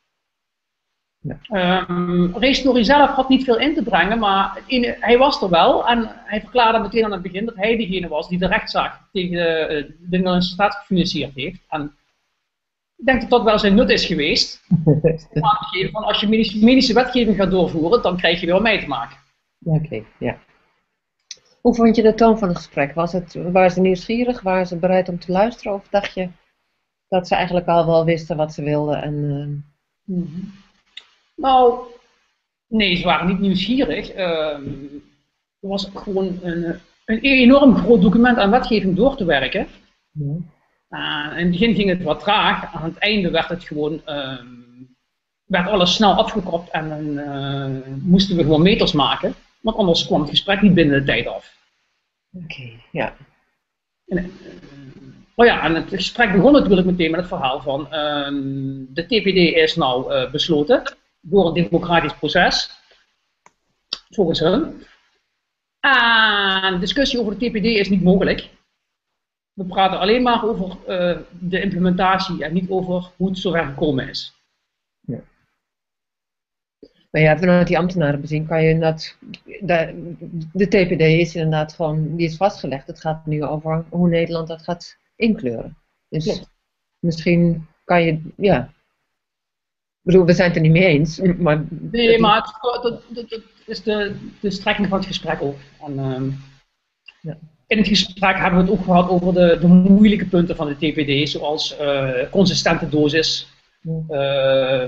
Ja. Um, Ray Story zelf had niet veel in te brengen, maar in, hij was er wel en hij verklaarde meteen aan het begin dat hij degene was die de rechtszaak tegen de, de Nederlandse staat gefinancierd heeft. En ik denk dat dat wel zijn nut is geweest. Van als je medische, medische wetgeving gaat doorvoeren, dan krijg je weer mee te maken. Oké, okay, ja. Hoe vond je de toon van het gesprek? Was het, waren ze nieuwsgierig? Waren ze bereid om te luisteren? Of dacht je dat ze eigenlijk al wel wisten wat ze wilden? En, uh... mm-hmm. Nou, nee, ze waren niet nieuwsgierig. Uh, er was gewoon een, een enorm groot document aan wetgeving door te werken. Ja. Uh, in het begin ging het wat traag. Aan het einde werd het gewoon, uh, werd alles snel afgekropt en uh, moesten we gewoon meters maken. Want anders kwam het gesprek niet binnen de tijd af. Oké, okay, ja. En, uh, oh ja, en het gesprek begon natuurlijk meteen met het verhaal van uh, de T P D is nou uh, besloten door een democratisch proces, volgens hun. En de discussie over de T P D is niet mogelijk. We praten alleen maar over uh, de implementatie en niet over hoe het zover gekomen is. Ja. Maar ja, vanuit die ambtenaren bezien kan je dat de, de T P D is inderdaad gewoon, die is vastgelegd. Het gaat nu over hoe Nederland dat gaat inkleuren. Dus ja. Misschien kan je, ja. Ik bedoel, we zijn het er niet mee eens. Maar nee, maar het, dat, dat, dat is de, de strekking van het gesprek ook. En, um, ja. In het gesprek hebben we het ook gehad over de, de moeilijke punten van de T P D, zoals uh, consistente dosis. Uh,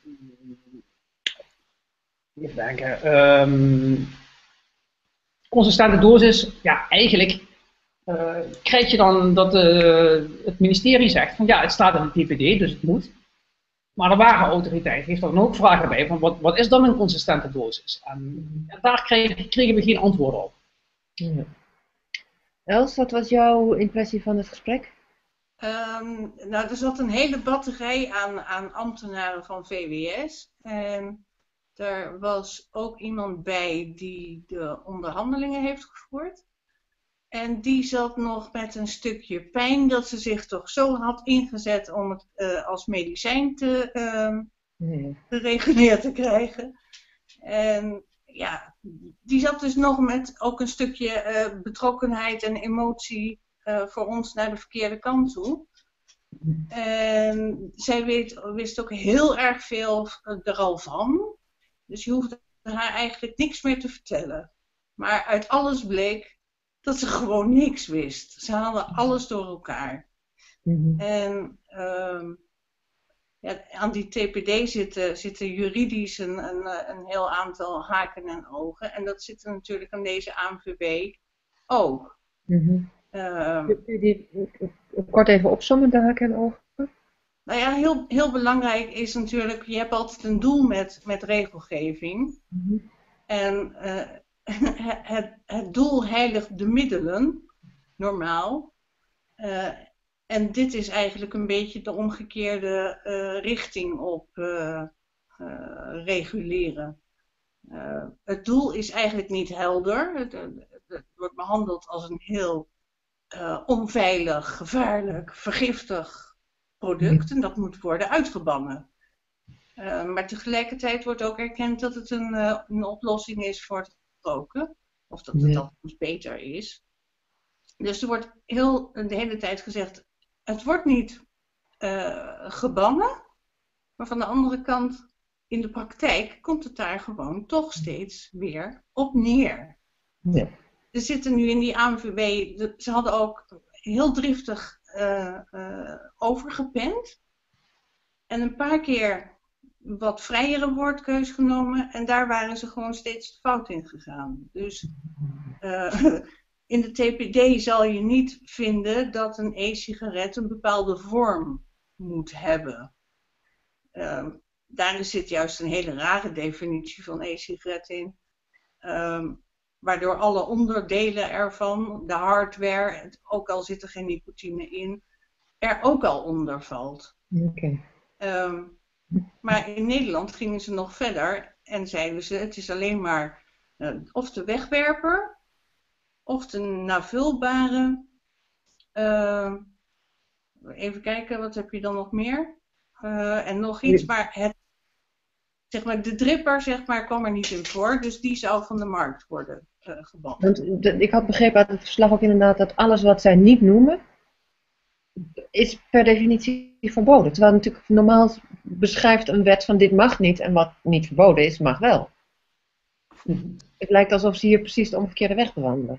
even denken. Um, consistente dosis, ja, eigenlijk uh, krijg je dan dat uh, het ministerie zegt van ja, het staat in de T P D, dus het moet. Maar de warenautoriteit heeft er dan ook vragen bij van wat, wat is dan een consistente dosis? En, en daar kregen, kregen we geen antwoord op. Ja. Els, wat was jouw impressie van het gesprek? Um, nou, er zat een hele batterij aan, aan ambtenaren van V W S. En er was ook iemand bij die de onderhandelingen heeft gevoerd. En die zat nog met een stukje pijn dat ze zich toch zo had ingezet om het uh, als medicijn te uh, nee. gereguleerd te krijgen. En ja, die zat dus nog met ook een stukje uh, betrokkenheid en emotie uh, voor ons naar de verkeerde kant toe. En zij weet, wist ook heel erg veel er al van. Dus je hoefde haar eigenlijk niks meer te vertellen. Maar uit alles bleek dat ze gewoon niks wist. Ze haalde alles door elkaar. Mm-hmm. En um, ja, aan die T P D zitten, zitten juridisch een, een, een heel aantal haken en ogen. En dat zit er natuurlijk aan deze A N V B ook. Mm-hmm. Um, die, die, kort even opzommen, de haken en ogen. Nou ja, heel, heel belangrijk is natuurlijk, je hebt altijd een doel met, met regelgeving. Mm-hmm. En uh, het, het doel heiligt de middelen, normaal. Uh, en dit is eigenlijk een beetje de omgekeerde uh, richting op uh, uh, reguleren. Uh, het doel is eigenlijk niet helder. Het, het wordt behandeld als een heel uh, onveilig, gevaarlijk, vergiftig product. En dat moet worden uitgebannen. Uh, maar tegelijkertijd wordt ook erkend dat het een, uh, een oplossing is voor het roken. Of dat het althans beter is. Dus er wordt heel de hele tijd gezegd, het wordt niet uh, gebannen. Maar van de andere kant, in de praktijk komt het daar gewoon toch steeds weer op neer. Ja. Er zitten nu in die A N V B, de, ze hadden ook heel driftig uh, uh, overgepend. En een paar keer wat vrijere woordkeus genomen. En daar waren ze gewoon steeds fout in gegaan. Dus uh, in de T P D zal je niet vinden dat een e-sigaret een bepaalde vorm moet hebben. Um, daar zit juist een hele rare definitie van e-sigaret in. Um, waardoor alle onderdelen ervan, de hardware, ook al zit er geen nicotine in, er ook al onder valt. Okay. Um, maar in Nederland gingen ze nog verder en zeiden ze, het is alleen maar uh, of de wegwerper, of de navulbare, uh, even kijken, wat heb je dan nog meer? Uh, en nog iets, maar, het, zeg maar de dripper zeg maar, kwam er niet in voor, dus die zou van de markt worden uh, gebannen. Want de, ik had begrepen uit het verslag ook inderdaad dat alles wat zij niet noemen, is per definitie verboden. Terwijl natuurlijk normaal beschrijft een wet van dit mag niet en wat niet verboden is, mag wel. Het lijkt alsof ze hier precies de omgekeerde weg bewandelen.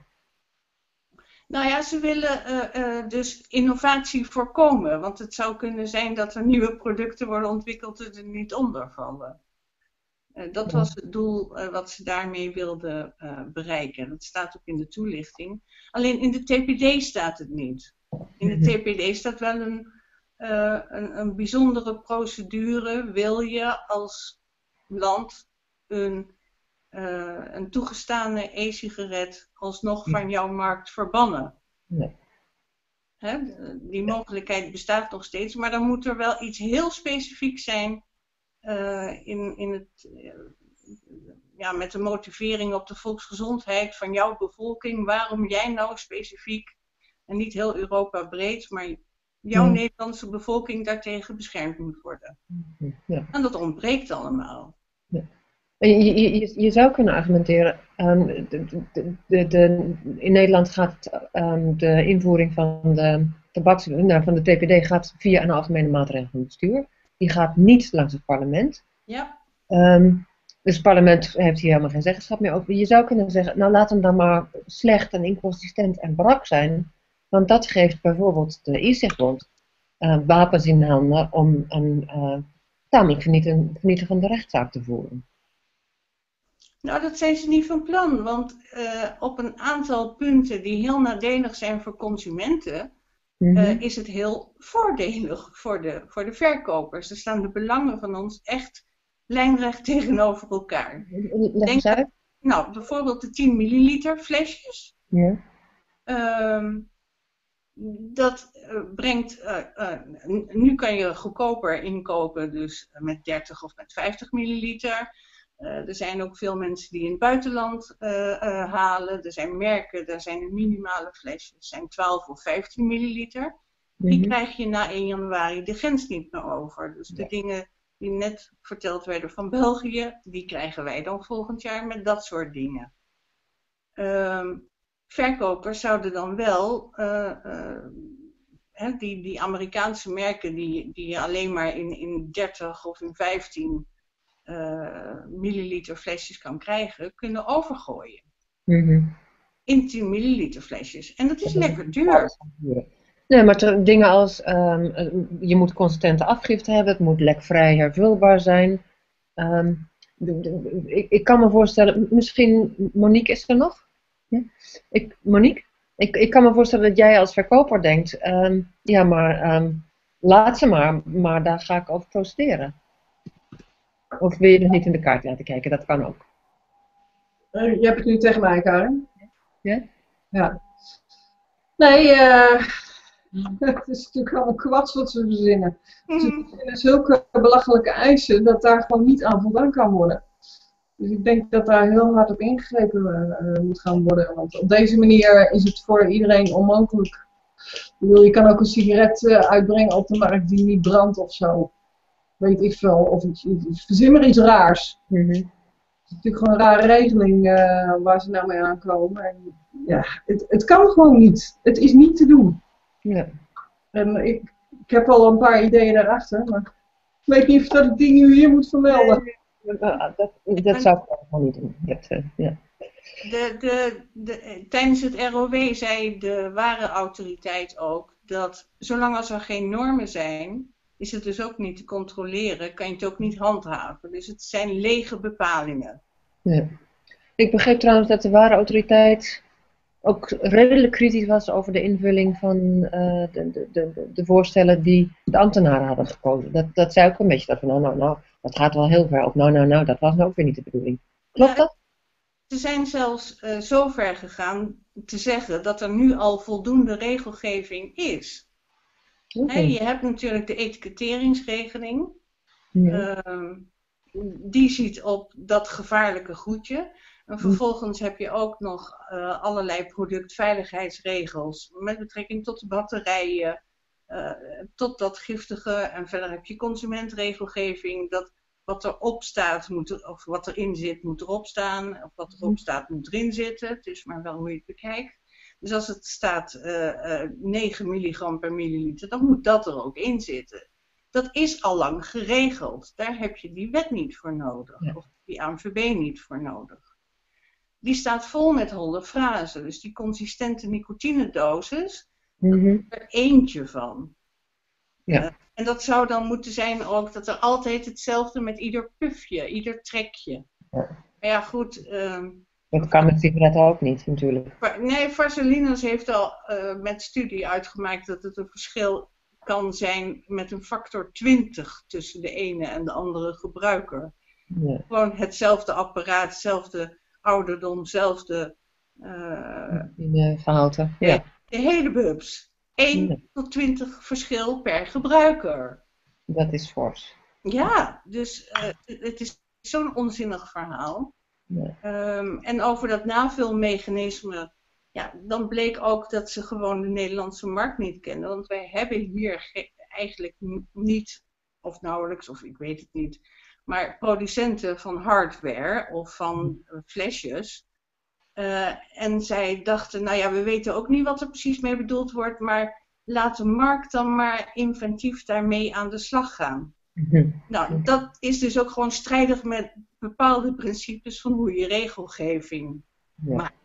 Nou ja, ze willen uh, uh, dus innovatie voorkomen. Want het zou kunnen zijn dat er nieuwe producten worden ontwikkeld die er niet onder vallen. Uh, dat was het doel uh, wat ze daarmee wilden uh, bereiken. Dat staat ook in de toelichting. Alleen in de T P D staat het niet. In de T P D staat wel een, uh, een, een bijzondere procedure. Wil je als land een... Uh, een toegestane e-sigaret alsnog van jouw markt verbannen. Nee. Hè, die mogelijkheid bestaat nog steeds, maar dan moet er wel iets heel specifieks zijn uh, in, in het, uh, ja, met de motivering op de volksgezondheid van jouw bevolking, waarom jij nou specifiek, en niet heel Europa breed, maar jouw nee. Nederlandse bevolking daartegen beschermd moet worden. Ja. En dat ontbreekt allemaal. Ja. Je, je, je zou kunnen argumenteren, um, de, de, de, de, in Nederland gaat um, de invoering van de, tabaks, nou, van de T P D gaat via een algemene maatregelenbestuur. Die gaat niet langs het parlement. Ja. Um, dus het parlement heeft hier helemaal geen zeggenschap meer over. Je zou kunnen zeggen, nou laat hem dan maar slecht en inconsistent en brak zijn. Want dat geeft bijvoorbeeld de e-sigbond uh, wapens in handen om een uh, tamelijk vernietigende rechtszaak te voeren. Nou, dat zijn ze niet van plan, want uh, op een aantal punten die heel nadelig zijn voor consumenten, mm-hmm. uh, is het heel voordelig voor de, voor de verkopers. Er staan de belangen van ons echt lijnrecht tegenover elkaar. Leg eens uit. Nou, bijvoorbeeld de tien milliliter flesjes. Ja. Um, dat uh, brengt, uh, uh, nu kan je goedkoper inkopen, dus met dertig of met vijftig milliliter. Uh, er zijn ook veel mensen die in het buitenland uh, uh, halen. Er zijn merken, daar zijn de minimale flesjes, zijn twaalf of vijftien milliliter. Die mm-hmm. krijg je na één januari de grens niet meer over. Dus de ja. dingen die net verteld werden van België, die krijgen wij dan volgend jaar met dat soort dingen. Um, verkopers zouden dan wel, uh, uh, hè, die, die Amerikaanse merken die, die je alleen maar in, in dertig of in vijftien Uh, milliliter flesjes kan krijgen, kunnen overgooien. Mm-hmm. In tien milliliter flesjes. En dat is lekker duur. Nee, maar ter, dingen als um, je moet consistente afgifte hebben, het moet lekvrij hervulbaar zijn. Um, de, de, ik, ik kan me voorstellen, misschien Monique is er nog? Ja? Ik, Monique? Ik, ik kan me voorstellen dat jij als verkoper denkt, um, ja maar um, laat ze maar, maar daar ga ik over protesteren. Of wil je nog niet in de kaart laten kijken? Dat kan ook. Uh, je hebt het nu tegen mij, Karin. Ja? Ja. Nee, uh, het is natuurlijk wel een kwats wat ze verzinnen. Mm. Ze verzinnen zulke belachelijke eisen dat daar gewoon niet aan voldaan kan worden. Dus ik denk dat daar heel hard op ingegrepen uh, moet gaan worden. Want op deze manier is het voor iedereen onmogelijk. Ik bedoel, je kan ook een sigaret uh, uitbrengen op de markt die niet brandt of zo. Weet ik veel, of iets, iets, verzin maar iets raars. Mm-hmm. Het is natuurlijk gewoon een rare regeling uh, waar ze nou mee aankomen. En, ja, het, het kan gewoon niet. Het is niet te doen. Ja. En ik, ik heb al een paar ideeën daarachter, maar ik weet niet of dat ik die nu hier moet vermelden. Nee, dat, dat, dat zou ik allemaal niet doen. Dat, uh, ja. de, de, de, tijdens het R O W zei de warenautoriteit ook dat zolang als er geen normen zijn, is het dus ook niet te controleren, kan je het ook niet handhaven. Dus het zijn lege bepalingen. Ja. Ik begreep trouwens dat de warenautoriteit ook redelijk kritisch was over de invulling van uh, de, de, de, de voorstellen die de ambtenaren hadden gekozen. Dat, dat zei ook een beetje dat van nou, nou, nou, dat gaat wel heel ver. Of nou, nou, nou, dat was nou ook weer niet de bedoeling. Klopt dat? Ze zijn zelfs uh, zo ver gegaan te zeggen dat er nu al voldoende regelgeving is. Okay. He, je hebt natuurlijk de etiketteringsregeling. Ja. Uh, die ziet op dat gevaarlijke goedje. En vervolgens heb je ook nog uh, allerlei productveiligheidsregels met betrekking tot de batterijen, uh, tot dat giftige. En verder heb je consumentregelgeving, dat wat erop staat, moet, of wat erin zit, moet erop staan. Of wat erop staat, moet erin zitten. Het is maar wel hoe je het bekijkt. Dus als het staat uh, uh, negen milligram per milliliter, dan moet dat er ook in zitten. Dat is al lang geregeld. Daar heb je die wet niet voor nodig. Ja. Of die A N V B niet voor nodig. Die staat vol met holle frazen. Dus die consistente nicotinedosis, Mm-hmm. daar is er eentje van. Ja. Uh, en dat zou dan moeten zijn ook dat er altijd hetzelfde met ieder pufje, ieder trekje. Ja. Maar ja, goed. Uh, Dat kan met sigaretten ook niet, natuurlijk. nee, Varselinos heeft al uh, met studie uitgemaakt dat het een verschil kan zijn met een factor twintig tussen de ene en de andere gebruiker. Ja. Gewoon hetzelfde apparaat, hetzelfde ouderdom, hetzelfde uh, In gehalte. Ja. de hele bubs. één Ja. tot twintig verschil per gebruiker. Dat is fors. Ja, dus uh, het is zo'n onzinnig verhaal. Ja. Um, en over dat navulmechanisme, ja, dan bleek ook dat ze gewoon de Nederlandse markt niet kennen. Want wij hebben hier eigenlijk niet, of nauwelijks, of ik weet het niet, maar producenten van hardware of van uh, flesjes. Uh, en zij dachten, nou ja, we weten ook niet wat er precies mee bedoeld wordt, maar laat de markt dan maar inventief daarmee aan de slag gaan. Mm-hmm. Nou, dat is dus ook gewoon strijdig met bepaalde principes van hoe je regelgeving Ja. maakt.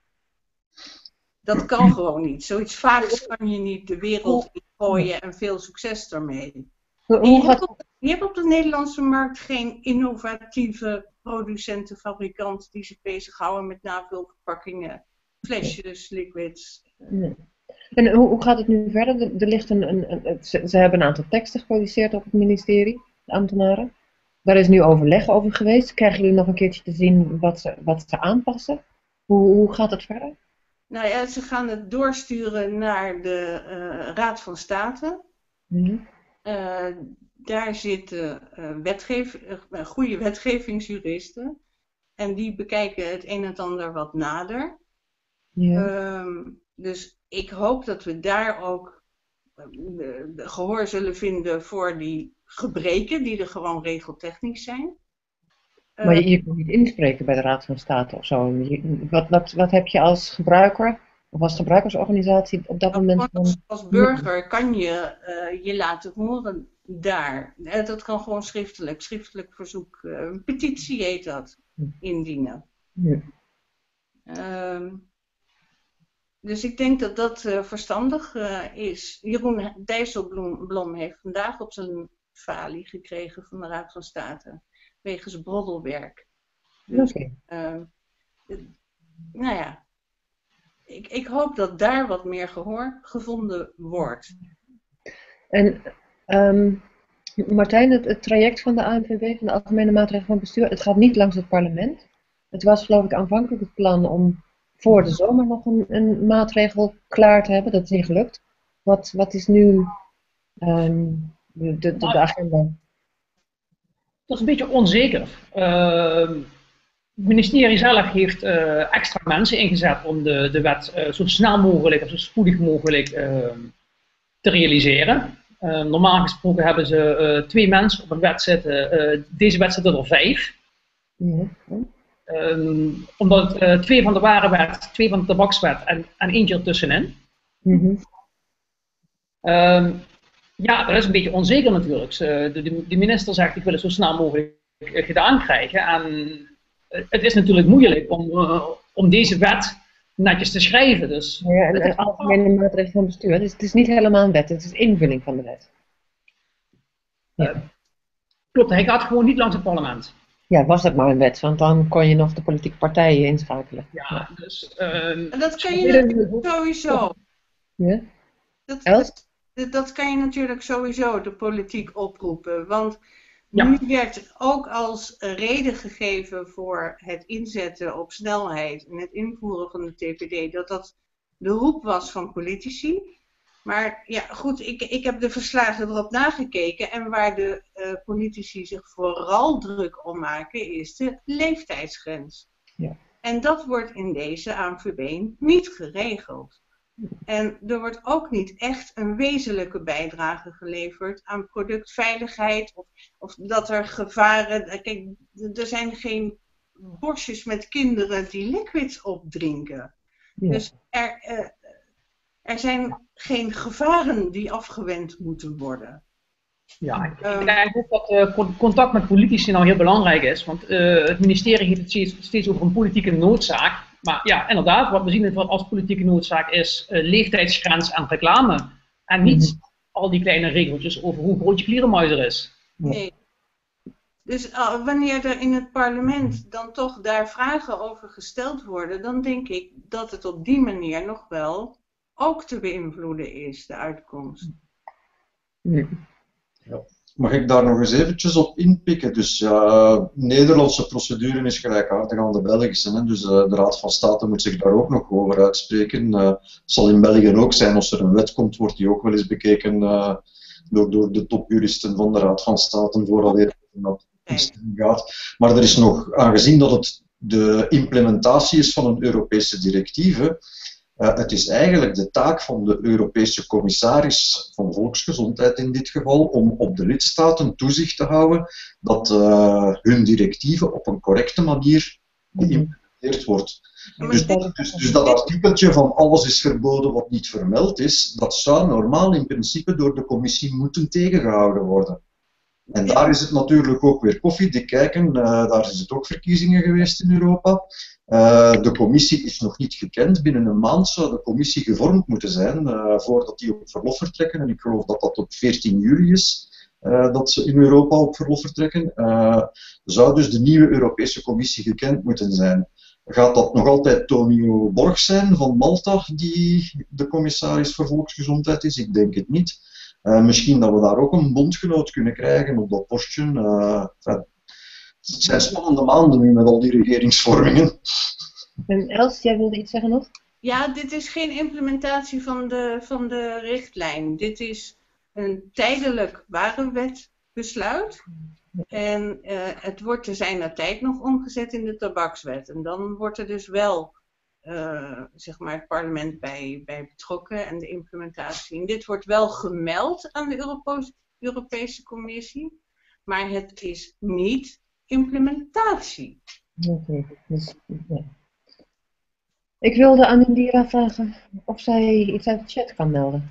Dat kan gewoon niet. Zoiets vaags kan je niet de wereld in gooien en veel succes daarmee. Hoe, En je, hoe hebt gaat... op, je hebt op de Nederlandse markt geen innovatieve producenten, fabrikanten die zich bezighouden met navulverpakkingen, flesjes, liquids. Nee. En hoe, hoe gaat het nu verder? Er, er ligt een, een, een, ze, ze hebben een aantal teksten geproduceerd op het ministerie, de ambtenaren. Daar is nu overleg over geweest. Krijgen jullie nog een keertje te zien wat ze, wat ze aanpassen? Hoe, hoe gaat het verder? Nou ja, ze gaan het doorsturen naar de uh, Raad van State. Mm-hmm. Uh, daar zitten uh, wetgev uh, goede wetgevingsjuristen. En die bekijken het een en ander wat nader. Ja. Um, dus ik hoop dat we daar ook uh, de, de gehoor zullen vinden voor die gebreken die er gewoon regeltechnisch zijn. Uh, Maar je, je kunt niet inspreken bij de Raad van State of zo. Je, wat, wat, wat heb je als gebruiker of als gebruikersorganisatie op dat moment? Van... Als, als burger kan je uh, je laten horen daar. Uh, dat kan gewoon schriftelijk, schriftelijk verzoek, uh, een petitie heet dat, indienen. Ja. Um, dus ik denk dat dat uh, verstandig uh, is. Jeroen Dijsselbloem heeft vandaag op zijn falie gekregen van de Raad van State. Wegens broddelwerk. Dus, Okay. uh, nou ja, ik, ik hoop dat daar wat meer gehoor gevonden wordt. En um, Martijn, het, het traject van de A N V B, van de Algemene Maatregelen van Bestuur, het gaat niet langs het parlement. Het was geloof ik aanvankelijk het plan om voor de zomer nog een, een maatregel klaar te hebben. Dat is niet gelukt. Wat, wat is nu um, de, de, de agenda? Dat is een beetje onzeker. Uh, het ministerie zelf heeft uh, extra mensen ingezet om de, de wet uh, zo snel mogelijk of zo spoedig mogelijk uh, te realiseren. Uh, normaal gesproken hebben ze uh, twee mensen op een wet zitten. Uh, deze wet zitten er vijf. Ja. Um, omdat uh, twee van de warenwet, twee van de tabakswet en, en eentje ertussenin. Mm-hmm. Um, ja, dat is een beetje onzeker natuurlijk. De, de, de minister zegt ik wil het zo snel mogelijk gedaan krijgen. En het is natuurlijk moeilijk om, uh, om deze wet netjes te schrijven. Dus ja, en de Algemene Maatregelen van Bestuur. Dus het is niet helemaal een wet, het is invulling van de wet. Ja. Uh, klopt, hij gaat gewoon niet langs het parlement. Ja, was het maar een wet, want dan kon je nog de politieke partijen inschakelen. Ja, dus... Uh, En dat kan je natuurlijk sowieso. Ja? Dat, Els? dat, dat kan je natuurlijk sowieso de politiek oproepen. Want Ja. nu werd ook als reden gegeven voor het inzetten op snelheid en het invoeren van de T V D, dat dat de roep was van politici. Maar ja, goed, ik, ik heb de verslagen erop nagekeken en waar de uh, politici zich vooral druk om maken is de leeftijdsgrens. Ja. En dat wordt in deze A N V B niet geregeld. En er wordt ook niet echt een wezenlijke bijdrage geleverd aan productveiligheid of, of dat er gevaren... Kijk, er zijn geen bosjes met kinderen die liquids opdrinken. Ja. Dus er, uh, er zijn geen gevaren die afgewend moeten worden. Ja, ik Um, denk ook dat uh, contact met politici nou heel belangrijk is, want uh, het ministerie heeft het steeds, steeds over een politieke noodzaak. Maar ja, inderdaad, wat we zien als politieke noodzaak is uh, leeftijdsgrens en reclame. En niet mm-hmm. al die kleine regeltjes over hoe groot je klierenmuis er is. Nee. Dus uh, wanneer er in het parlement dan toch daar vragen over gesteld worden, dan denk ik dat het op die manier nog wel ook te beïnvloeden is, de uitkomst. Mm. Ja. Mag ik daar nog eens eventjes op inpikken? Dus uh, Nederlandse procedure is gelijkaardig aan de Belgische. Hè? Dus uh, de Raad van State moet zich daar ook nog over uitspreken. Uh, het zal in België ook zijn, als er een wet komt, wordt die ook wel eens bekeken uh, door, door de topjuristen van de Raad van State, vooraleer het naar de stemming gaat. Maar er is nog, aangezien dat het de implementatie is van een Europese directieve, Uh, het is eigenlijk de taak van de Europese commissaris van Volksgezondheid in dit geval om op de lidstaten toezicht te houden dat uh, hun directieven op een correcte manier geïmplementeerd wordt. Dus, dus, dus dat artikeltje van alles is verboden wat niet vermeld is, dat zou normaal in principe door de commissie moeten tegengehouden worden. En daar is het natuurlijk ook weer koffiedik kijken, uh, daar is het ook verkiezingen geweest in Europa. Uh, de commissie is nog niet gekend. Binnen een maand zou de commissie gevormd moeten zijn uh, voordat die op verlof vertrekken. En ik geloof dat dat op veertien juli is uh, dat ze in Europa op verlof vertrekken. Uh, zou dus de nieuwe Europese commissie gekend moeten zijn. Gaat dat nog altijd Tonio Borg zijn van Malta die de commissaris voor Volksgezondheid is? Ik denk het niet. Uh, misschien dat we daar ook een bondgenoot kunnen krijgen op dat postje. Uh, enfin, het zijn spannende maanden nu met al die regeringsvormingen. En Els, jij wilde iets zeggen nog? Ja, dit is geen implementatie van de, van de richtlijn. Dit is een tijdelijk warenwetbesluit. En uh, het wordt te zijner tijd nog omgezet in de tabakswet. En dan wordt er dus wel uh, zeg maar het parlement bij, bij betrokken en de implementatie. En dit wordt wel gemeld aan de Europo- Europese Commissie, maar het is niet implementatie. Okay. Dus, ja. Ik wilde aan Indira vragen of zij iets uit de chat kan melden.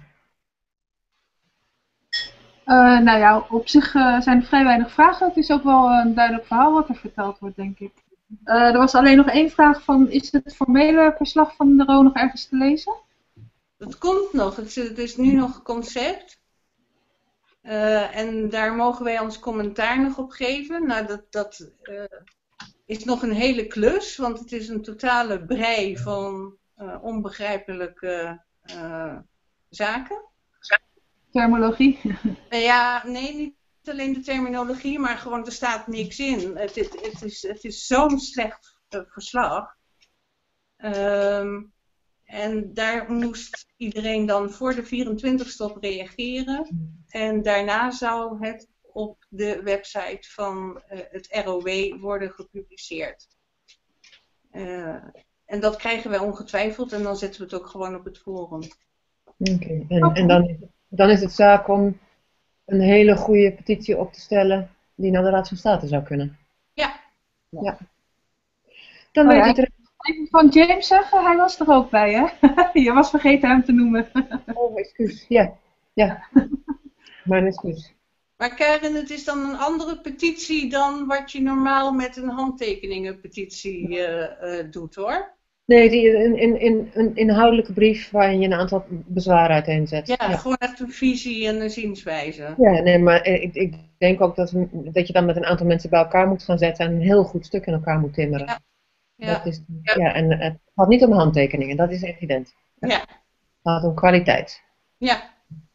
Uh, nou ja, op zich uh, zijn er vrij weinig vragen. Het is ook wel een duidelijk verhaal wat er verteld wordt, denk ik. Uh, er was alleen nog één vraag van, is het formele verslag van de R O nog ergens te lezen? Het komt nog, het is, het is nu nog concept. Uh, en daar mogen wij ons commentaar nog op geven. Nou, dat, dat uh, is nog een hele klus, want het is een totale brei van uh, onbegrijpelijke uh, zaken. Terminologie? Uh, ja, nee, niet alleen de terminologie, maar gewoon er staat niks in. Het, het, het is, het is zo'n slecht uh, verslag. Um, en daar moest iedereen dan voor de vierentwintigste op reageren. En daarna zou het op de website van uh, het R O W worden gepubliceerd. Uh, en dat krijgen wij ongetwijfeld en dan zetten we het ook gewoon op het forum. Oké, okay. en, en dan, dan is het zaak om een hele goede petitie op te stellen die naar de Raad van State zou kunnen. Ja. ja. Dan oh, weet ja. ik er... Even van James zeggen, hij was er ook bij, hè? Je was vergeten hem te noemen. Oh, excuus. Ja, ja. Mijn excuus. Maar Karen, het is dan een andere petitie dan wat je normaal met een handtekeningenpetitie uh, uh, doet, hoor. Nee, die, een, in, in, een inhoudelijke brief waarin je een aantal bezwaren uiteenzet. Ja, Ja, gewoon echt een visie en een zienswijze. ja nee, maar ik, ik denk ook dat, dat je dan met een aantal mensen bij elkaar moet gaan zetten en een heel goed stuk in elkaar moet timmeren. Ja. Dat Ja, is, ja, en het gaat niet om handtekeningen, dat is evident. ja, Het gaat om kwaliteit. ja.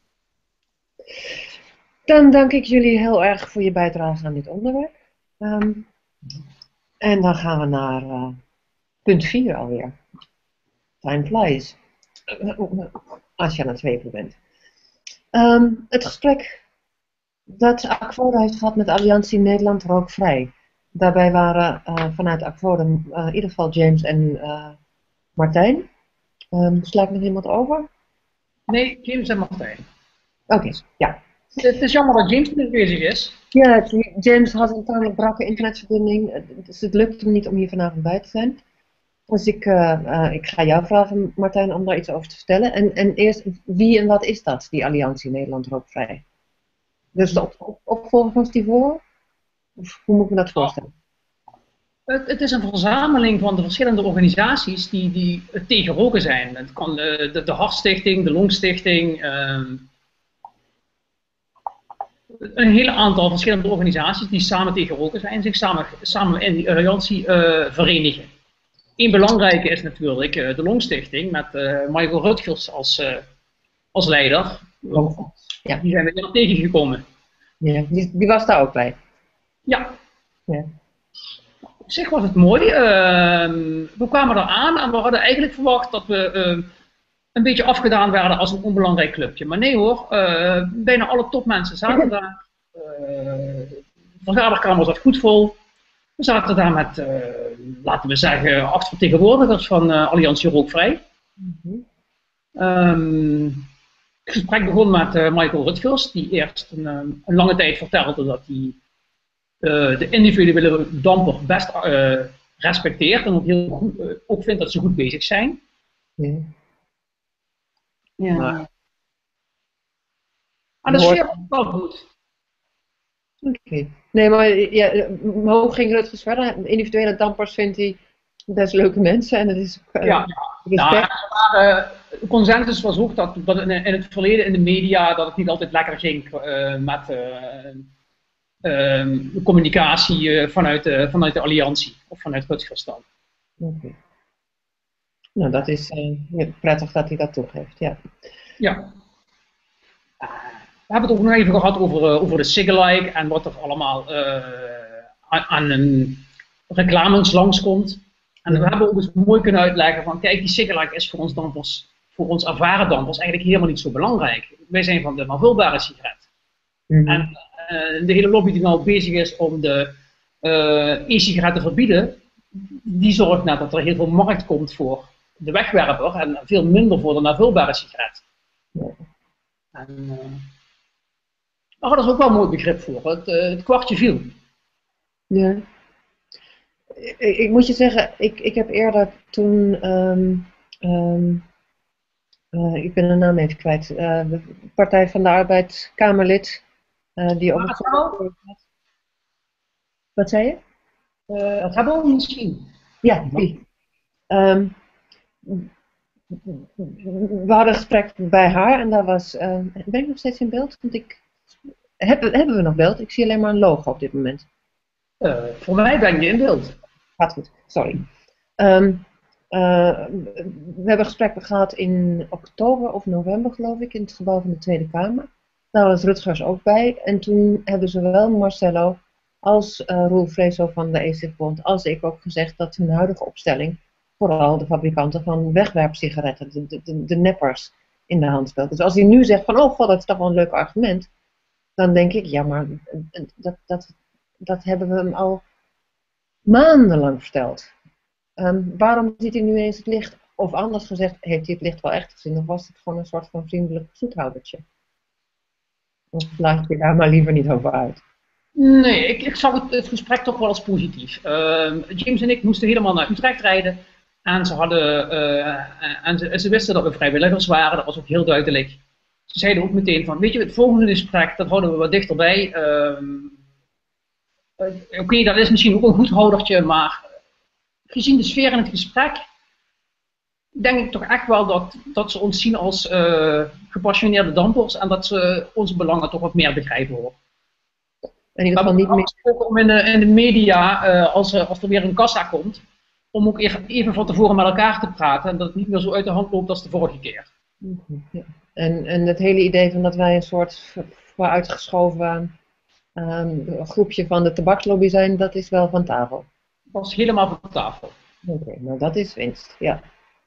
Dan dank ik jullie heel erg voor je bijdrage aan dit onderwerp. Ehm, en dan gaan we naar uh, punt vier alweer. Time flies. Als je aan het zweven bent. Um, het gesprek dat Akvoda heeft gehad met Alliantie Nederland Rookvrij. Daarbij waren uh, vanuit Akvoda uh, in ieder geval James en uh, Martijn. Um, sla ik nog iemand over? Nee, James en Martijn. Oké, okay, ja. Het is jammer dat James niet bezig is. Ja, het, James had een tamelijk brakke internetverbinding, dus het lukte hem niet om hier vanavond bij te zijn. Dus ik, uh, uh, ik ga jou vragen, Martijn, om daar iets over te vertellen. En, en eerst, wie en wat is dat, die Alliantie Nederland Rookvrij? Dus de op, op, opvolger van Stivoro? Of hoe moet ik me dat voorstellen? Het, het is een verzameling van de verschillende organisaties die, die tegen roken zijn. Het kan de, de, de Hartstichting, de Longstichting, uh, een hele aantal verschillende organisaties die samen tegen roken zijn, zich samen, samen in die alliantie uh, verenigen. Eén belangrijke is natuurlijk uh, de Longstichting met uh, Michael Rutgers als, uh, als leider. Ja. Die zijn we eerder tegengekomen. Ja, die, die was daar ook bij. Ja. Ja. Op zich was het mooi. Uh, we kwamen er aan en we hadden eigenlijk verwacht dat we uh, een beetje afgedaan werden als een onbelangrijk clubje. Maar nee hoor, uh, bijna alle topmensen zaten daar. Uh, de vergaderkamer zat goed vol. We zaten daar met, uh, laten we zeggen, acht vertegenwoordigers van uh, Alliantie Rookvrij. Mm-hmm. um, het gesprek begon met uh, Michael Rutgers, die eerst een, um, een lange tijd vertelde dat hij uh, de individuele damper best uh, respecteert en ook, heel goed, uh, ook vindt dat ze goed bezig zijn. Mm. Ja. Maar. En de sfeer was wel goed. Oké. Okay. Nee, maar ja, hoe ging Rutgers verder? Individuele dampers vindt hij best leuke mensen en het is uh, ja, ja. Nou, de consensus was ook dat, dat in, in het verleden in de media dat het niet altijd lekker ging uh, met uh, uh, de communicatie uh, vanuit, de, vanuit de alliantie of vanuit Rutgers dan. Okay. Nou, dat is uh, prettig dat hij dat toegeeft, ja. Ja. We hebben het ook nog even gehad over, uh, over de Sigalike en wat er allemaal uh, aan, aan een reclames langskomt. En we hebben ook eens mooi kunnen uitleggen van, kijk, die Sigalike is voor ons dampers, voor ons ervaren dampers eigenlijk helemaal niet zo belangrijk. Wij zijn van de navulbare sigaret. Mm-hmm. En uh, de hele lobby die nou bezig is om de uh, e-sigaretten te verbieden, die zorgt net dat er heel veel markt komt voor de wegwerper en veel minder voor de navulbare sigaret. Ja. En, uh, daar hadden ze ook wel een mooi begrip voor. Het, uh, het kwartje viel. Ja. Ik, ik moet je zeggen, ik, ik heb eerder toen, um, um, uh, ik ben de naam even kwijt, uh, de Partij van de Arbeid Kamerlid, uh, die op het... Wat zei je? Uh, het hebben we misschien. Ja, die. Um, we hadden een gesprek bij haar en daar was, uh, ben ik nog steeds in beeld? Want ik, heb, hebben we nog beeld? Ik zie alleen maar een logo op dit moment. Uh, voor mij ben je in beeld. Gaat goed, sorry. Um, uh, we hebben gesprekken gehad in oktober of november geloof ik, in het gebouw van de Tweede Kamer. Daar was Rutgers ook bij en toen hebben zowel Marcelo als uh, Roel Vrezo van de E C Bond als ik ook gezegd dat hun huidige opstelling vooral de fabrikanten van wegwerpsigaretten, de, de, de, de neppers, in de hand speelt. Dus als hij nu zegt van, oh god, dat is toch wel een leuk argument, dan denk ik, ja maar dat, dat, dat hebben we hem al maandenlang verteld. Um, waarom ziet hij nu eens het licht? Of anders gezegd, heeft hij het licht wel echt gezien? Of was het gewoon een soort van vriendelijk zoethoudertje? Of laat je daar maar liever niet over uit? Nee, ik, ik zag het, het gesprek toch wel als positief. Uh, James en ik moesten helemaal naar Utrecht rijden. En ze, hadden, uh, en ze, ze wisten dat we vrijwilligers waren, dat was ook heel duidelijk. Ze zeiden ook meteen van, weet je, het volgende gesprek, dat houden we wat dichterbij. Uh, uh, Oké, okay, dat is misschien ook een goed houdertje, maar gezien de sfeer in het gesprek, denk ik toch echt wel dat, dat ze ons zien als uh, gepassioneerde dampers en dat ze onze belangen toch wat meer begrijpen hoor. In ieder geval niet meer. Om in de, in de media, uh, als, er, als er weer een kassa komt, om ook even van tevoren met elkaar te praten en dat het niet meer zo uit de hand loopt als de vorige keer. Ja. En, en het hele idee van dat wij een soort vooruitgeschoven um, groepje van de tabakslobby zijn, dat is wel van tafel. Dat is helemaal van tafel. Oké, okay, nou dat is winst, ja.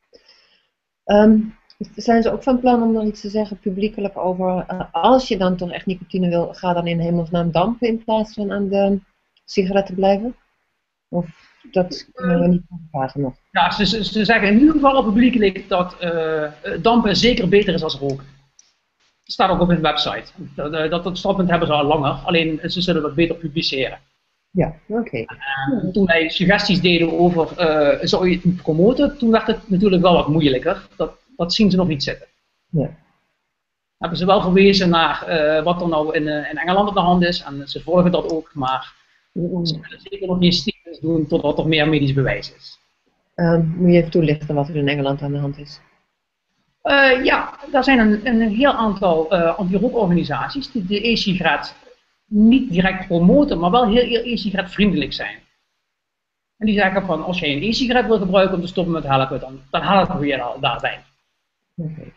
Um, zijn ze ook van plan om nog iets te zeggen publiekelijk over, uh, als je dan toch echt nicotine wil, ga dan in hemelsnaam dampen in plaats van aan de sigaretten blijven? Of dat kunnen we niet vragen nog? Ja, ze, ze, ze zeggen in ieder geval publiekelijk dat uh, dampen zeker beter is dan roken. Dat staat ook op hun website. Dat, dat, dat standpunt hebben ze al langer, alleen ze zullen dat beter publiceren. Ja, oké. Okay. Uh, toen wij suggesties deden over, uh, zou je het niet promoten, toen werd het natuurlijk wel wat moeilijker. Dat, dat zien ze nog niet zitten. Ja. Hebben ze wel verwezen naar uh, wat er nou in, uh, in Engeland aan de hand is, en ze volgen dat ook, maar mm. ze willen zeker nog geen statements doen totdat er meer medisch bewijs is. Um, moet je even toelichten wat er in Engeland aan de hand is? Uh, ja, er zijn een, een heel aantal uh, anti-rookorganisaties die de e-sigaret niet direct promoten, maar wel heel e-sigaret vriendelijk zijn. En die zeggen van, als jij een e-sigaret wil gebruiken om te stoppen met helpen, dan, dan helpen we je daar, daarbij. Okay.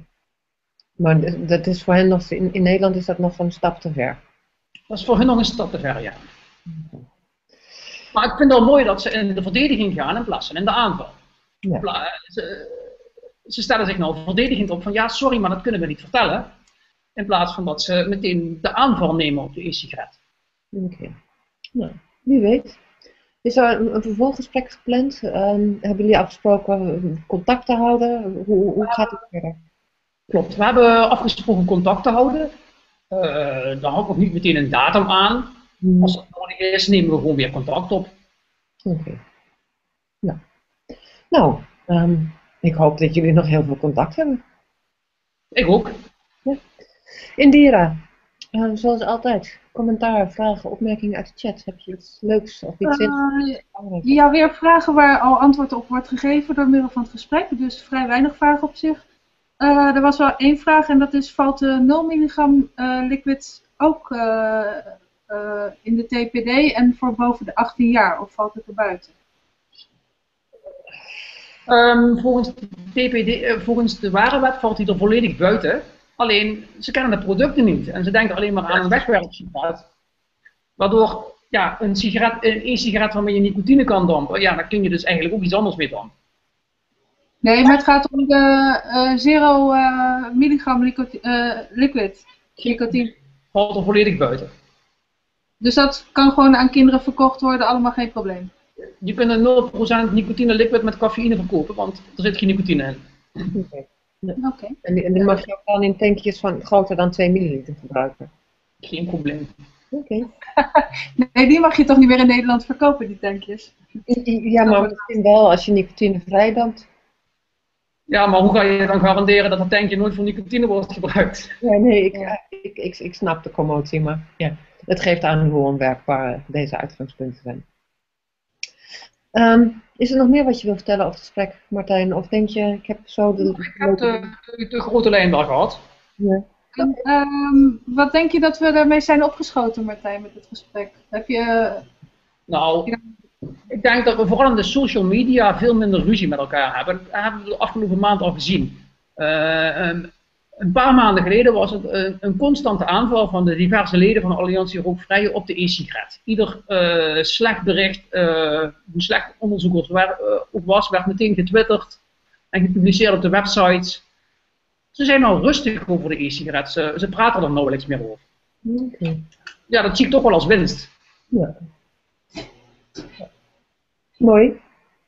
Maar dat is voor hen nog, in, in Nederland is dat nog een stap te ver? Dat is voor hen nog een stap te ver, ja. Okay. Maar ik vind het wel mooi dat ze in de verdediging gaan in plaats van in de aanval. Ja. Ze, ze stellen zich nou verdedigend op van, ja sorry, maar dat kunnen we niet vertellen. In plaats van dat ze meteen de aanval nemen op de e-sigaret. Oké. Okay. Nou, wie weet. Is er een, een vervolggesprek gepland? Um, hebben jullie afgesproken contact te houden? Hoe, hoe gaat het verder? Klopt, we hebben afgesproken contact te houden. Uh, daar hou ik nog niet meteen een datum aan. Hmm. Als het nodig is, nemen we gewoon weer contact op. Oké. Okay. Nou, nou um, ik hoop dat jullie nog heel veel contact hebben. Ik ook. Ja. Indira, uh, zoals altijd, commentaar, vragen, opmerkingen uit de chat. Heb je iets leuks of iets uh, Ja, weer vragen waar al antwoord op wordt gegeven door middel van het gesprek. Dus vrij weinig vragen op zich. Uh, er was wel één vraag en dat is, valt de nul milligram uh, liquid ook uh, uh, in de T P D en voor boven de achttien jaar, of valt het er buiten? Um, volgens, de T P D, uh, volgens de warenwet valt hij er volledig buiten. Alleen, ze kennen de producten niet en ze denken alleen maar aan een wegwerpsigaret. Waardoor, ja, een sigaret, een e-sigaret waarmee je nicotine kan dampen, ja, daar kun je dus eigenlijk ook iets anders mee dampen. Nee, maar het gaat om de uh, zero uh, milligram uh, liquid nicotine. Valt er volledig buiten. Dus dat kan gewoon aan kinderen verkocht worden, allemaal geen probleem? Je kunt een nul procent nicotine liquid met cafeïne verkopen, want er zit geen nicotine in. Okay. Ja. Okay. En, die, en die mag je ook dan in tankjes van groter dan twee milliliter gebruiken? Geen probleem. Oké. Okay. Nee, die mag je toch niet meer in Nederland verkopen, die tankjes? Ja, maar misschien wel als je nicotinevrij dampt. Ja, maar hoe ga je dan garanderen dat het tankje nooit voor nicotine wordt gebruikt? Ja, nee, ik, ja. ik, ik, ik snap de commotie, maar ja, het geeft aan hoe onwerkbaar deze uitgangspunten zijn. Um, is er nog meer wat je wil vertellen over het gesprek, Martijn? Of denk je, ik heb zo de... Ik heb de, de, de grote lijn wel gehad. Ja. En, um, wat denk je dat we daarmee zijn opgeschoten, Martijn, met het gesprek? Heb je... Nou, ik denk dat we vooral in de social media veel minder ruzie met elkaar hebben. Dat hebben we de afgelopen maand al gezien. Uh, um, een paar maanden geleden was het een, een constante aanval van de diverse leden van de Alliantie Rookvrije op de e-sigaret. Ieder uh, slecht bericht, uh, hoe slecht onderzoekers waar, uh, ook was, werd meteen getwitterd en gepubliceerd op de websites. Ze zijn nou rustig over de e-sigaret, ze, ze praten er nauwelijks meer over. Okay. Ja, dat zie ik toch wel als winst. Ja. Mooi.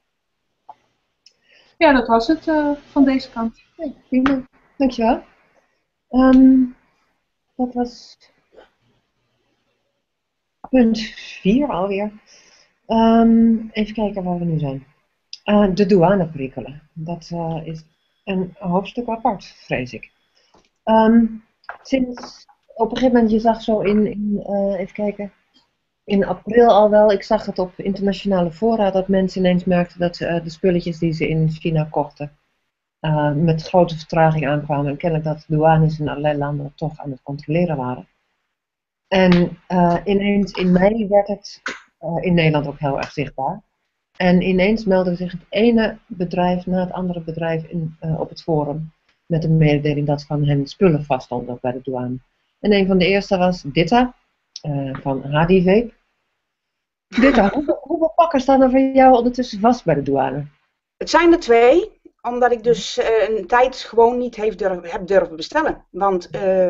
Ja, dat was het uh, van deze kant. Ja, prima. Dankjewel. Um, dat was punt vier alweer. Um, even kijken waar we nu zijn. Uh, de douaneperikelen. Dat uh, is een hoofdstuk apart, vrees ik. Um, sinds op een gegeven moment, je zag zo in, in uh, even kijken, in april al wel, ik zag het op internationale fora, dat mensen ineens merkten dat uh, de spulletjes die ze in China kochten, uh, met grote vertraging aankwamen. En kennelijk dat de douanes in allerlei landen toch aan het controleren waren. En uh, ineens in mei werd het uh, in Nederland ook heel erg zichtbaar. En ineens meldde zich het ene bedrijf na het andere bedrijf in, uh, op het forum. Met de mededeling dat van hen spullen vaststonden bij de douane. En een van de eerste was Ditta, uh, van H D Vape. Ditta, hoeveel, hoeveel pakken staan er van jou ondertussen vast bij de douane? Het zijn er twee, omdat ik dus uh, een tijd gewoon niet heeft durf, heb durven bestellen. Want uh,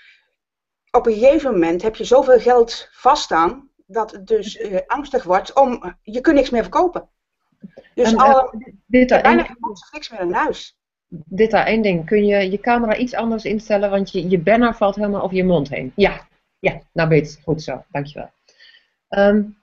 op een gegeven moment heb je zoveel geld vaststaan, dat het dus uh, angstig wordt om, je kunt niks meer verkopen. Dus en, al, uh, Ditta, bijna geen niks meer in huis. Ditta, één ding. Kun je je camera iets anders instellen, want je, je banner valt helemaal over je mond heen. Ja, ja, nou beter. Goed zo, dankjewel. Um,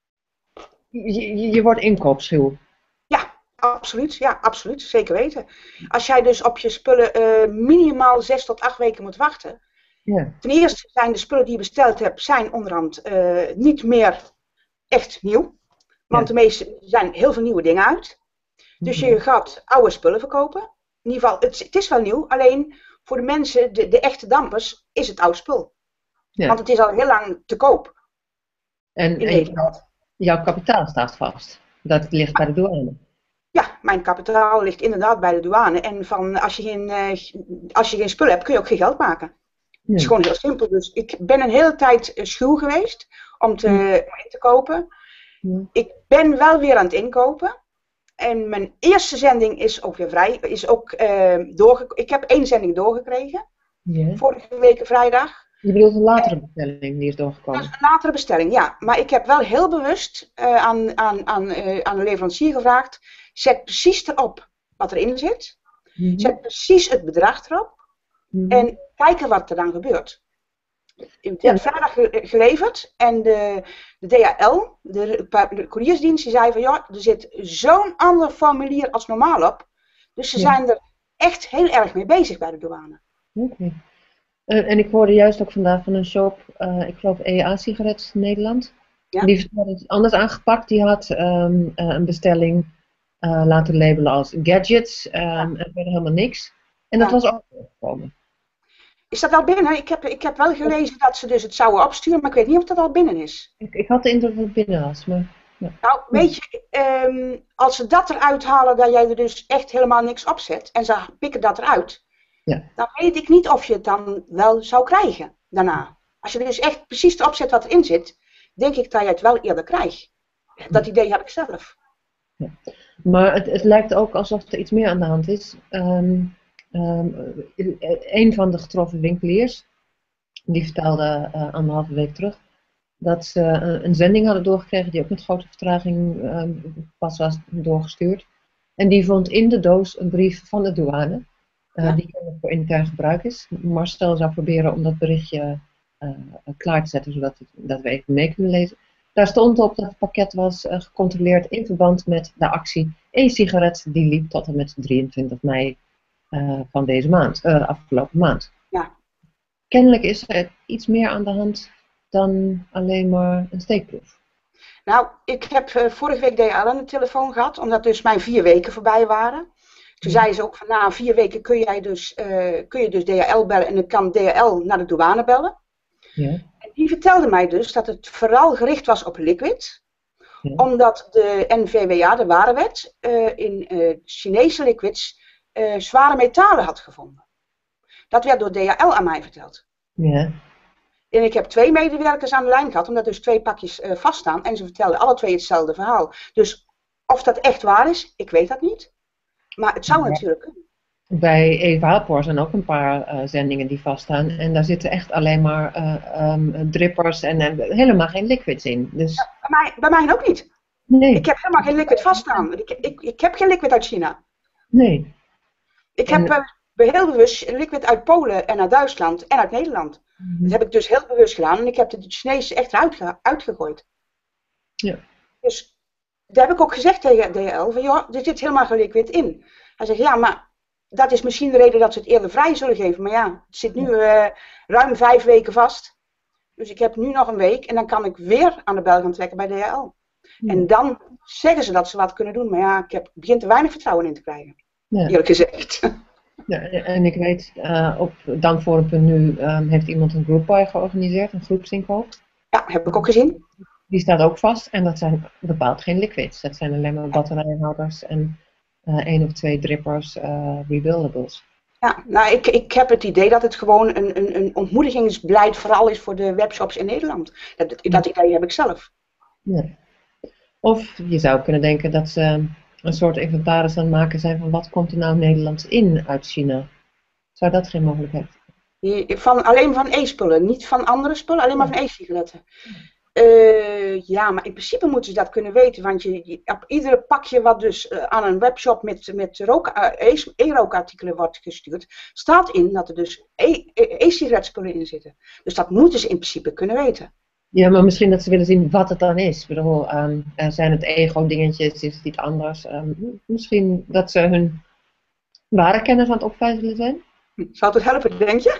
je, je, je wordt inkoopschuw. Ja, absoluut. Ja, absoluut. Zeker weten. Als jij dus op je spullen uh, minimaal zes tot acht weken moet wachten. Ja. Ten eerste zijn de spullen die je besteld hebt, zijn onderhand uh, niet meer echt nieuw. Want ja. de meeste zijn heel veel nieuwe dingen uit. Dus je gaat oude spullen verkopen. In ieder geval, het, het is wel nieuw, alleen voor de mensen, de, de echte dampers, is het oud spul. Ja. Want het is al heel lang te koop. En, en jouw kapitaal staat vast. Dat ligt bij de douane. Ja, mijn kapitaal ligt inderdaad bij de douane. En van, als, je geen, uh, als je geen spullen hebt, kun je ook geen geld maken. Het is gewoon heel simpel. Dus ik ben een hele tijd schuw geweest om, te, ja. om in te kopen. Ja. Ik ben wel weer aan het inkopen. En mijn eerste zending is ook weer vrij. Is ook, uh, doorge- ik heb één zending doorgekregen. Ja. Vorige week vrijdag. Je bedoelt een latere bestelling die is doorgekomen? Ja, een latere bestelling, ja. Maar ik heb wel heel bewust uh, aan, aan, aan, uh, aan de leverancier gevraagd. Zet precies erop wat erin zit. Mm-hmm. Zet precies het bedrag erop. Mm-hmm. En kijken wat er dan gebeurt. Ik heb vrijdag geleverd en de, de D H L, de, de couriersdienst, die zei van ja, er zit zo'n ander formulier als normaal op. Dus ze ja. zijn er echt heel erg mee bezig bij de douane. Oké. Okay. Uh, en ik hoorde juist ook vandaag van een shop, uh, ik geloof E A-sigaret Nederland. Ja. Die had het anders aangepakt. Die had um, uh, een bestelling uh, laten labelen als gadgets. Um, ja. En er werd helemaal niks. En dat ja. was ook gekomen. Is dat al binnen? Ik heb, ik heb wel gelezen dat ze dus het zouden opsturen, maar ik weet niet of dat al binnen is. Ik, ik had de indruk dat het binnen was. Maar, ja. Nou, weet je, um, als ze dat eruit halen, dat jij er dus echt helemaal niks op zet, en ze pikken dat eruit, ja. dan weet ik niet of je het dan wel zou krijgen daarna. Als je er dus echt precies erop zet wat erin zit, denk ik dat je het wel eerder krijgt. Dat idee heb ik zelf. Ja. Maar het, het lijkt ook alsof er iets meer aan de hand is. Um, Um, een van de getroffen winkeliers, die vertelde uh, anderhalve week terug, dat ze uh, een zending hadden doorgekregen die ook met grote vertraging uh, pas was doorgestuurd. En die vond in de doos een brief van de douane, uh, ja. die voor intern gebruik is. Marcel zou proberen om dat berichtje uh, klaar te zetten, zodat het, dat we even mee kunnen lezen. Daar stond op dat het pakket was uh, gecontroleerd in verband met de actie e-sigaret die liep tot en met drieëntwintig mei. Uh, van deze maand, uh, afgelopen maand. Ja. Kennelijk is er iets meer aan de hand dan alleen maar een steekproef. Nou, ik heb uh, vorige week D H L aan de telefoon gehad, omdat dus mijn vier weken voorbij waren. Toen zei ze ook van na vier weken kun, jij dus, uh, kun je dus D H L bellen en dan kan D H L naar de douane bellen. Ja. En die vertelde mij dus dat het vooral gericht was op liquid. Ja. Omdat de N V W A, de warenwet, uh, in uh, Chinese liquids Uh, zware metalen had gevonden. Dat werd door D H L aan mij verteld. Ja. En ik heb twee medewerkers aan de lijn gehad, omdat dus twee pakjes uh, vaststaan. En ze vertelden alle twee hetzelfde verhaal. Dus of dat echt waar is, ik weet dat niet. Maar het zou ja. natuurlijk kunnen. Bij Evapor zijn ook een paar uh, zendingen die vaststaan. En daar zitten echt alleen maar uh, um, drippers en uh, helemaal geen liquids in. Dus... Ja, bij, mij, bij mij ook niet. Nee. Ik heb helemaal geen liquid vaststaan. Ik, ik, ik heb geen liquid uit China. Nee. Ik heb uh, heel bewust liquid uit Polen en uit Duitsland en uit Nederland. Mm-hmm. Dat heb ik dus heel bewust gedaan en ik heb de Chinese echt eruit ge- uitgegooid. Ja. Dus daar heb ik ook gezegd tegen D H L van joh, er zit helemaal geen liquid in. Hij zegt ja, maar dat is misschien de reden dat ze het eerder vrij zullen geven. Maar ja, het zit nu uh, ruim vijf weken vast. Dus ik heb nu nog een week en dan kan ik weer aan de bel gaan trekken bij D H L. Mm. En dan zeggen ze dat ze wat kunnen doen. Maar ja, ik heb, begin te weinig vertrouwen in te krijgen. Ja. eerlijk gezegd. Ja, en ik weet, uh, op Dankforum punt nu um, heeft iemand een groupbuy georganiseerd, een groepsinkoop. Ja, heb ik ook gezien. Die staat ook vast en dat zijn bepaald geen liquids. Dat zijn alleen maar batterijhouders en uh, één of twee drippers, uh, rebuildables. Ja, nou ik, ik heb het idee dat het gewoon een, een, een ontmoedigingsbeleid vooral is voor de webshops in Nederland. Dat, dat idee heb ik zelf. Ja. Of je zou kunnen denken dat ze een soort inventaris aan het maken zijn van wat komt er nou Nederlands in uit China. Zou dat geen mogelijkheid zijn? Van, alleen van e-spullen, niet van andere spullen, alleen maar van e-sigaretten. Uh, ja, maar in principe moeten ze dat kunnen weten, want je, je, op iedere pakje wat dus uh, aan een webshop met, met rook, uh, e-rookartikelen wordt gestuurd, staat in dat er dus e-sigaretspullen in zitten. Dus dat moeten ze in principe kunnen weten. Ja, maar misschien dat ze willen zien wat het dan is. Ik bedoel, um, zijn het ego-dingetjes, is het iets anders? Um, misschien dat ze hun ware kennis aan het opvijzelen zijn? Zou het helpen, denk je?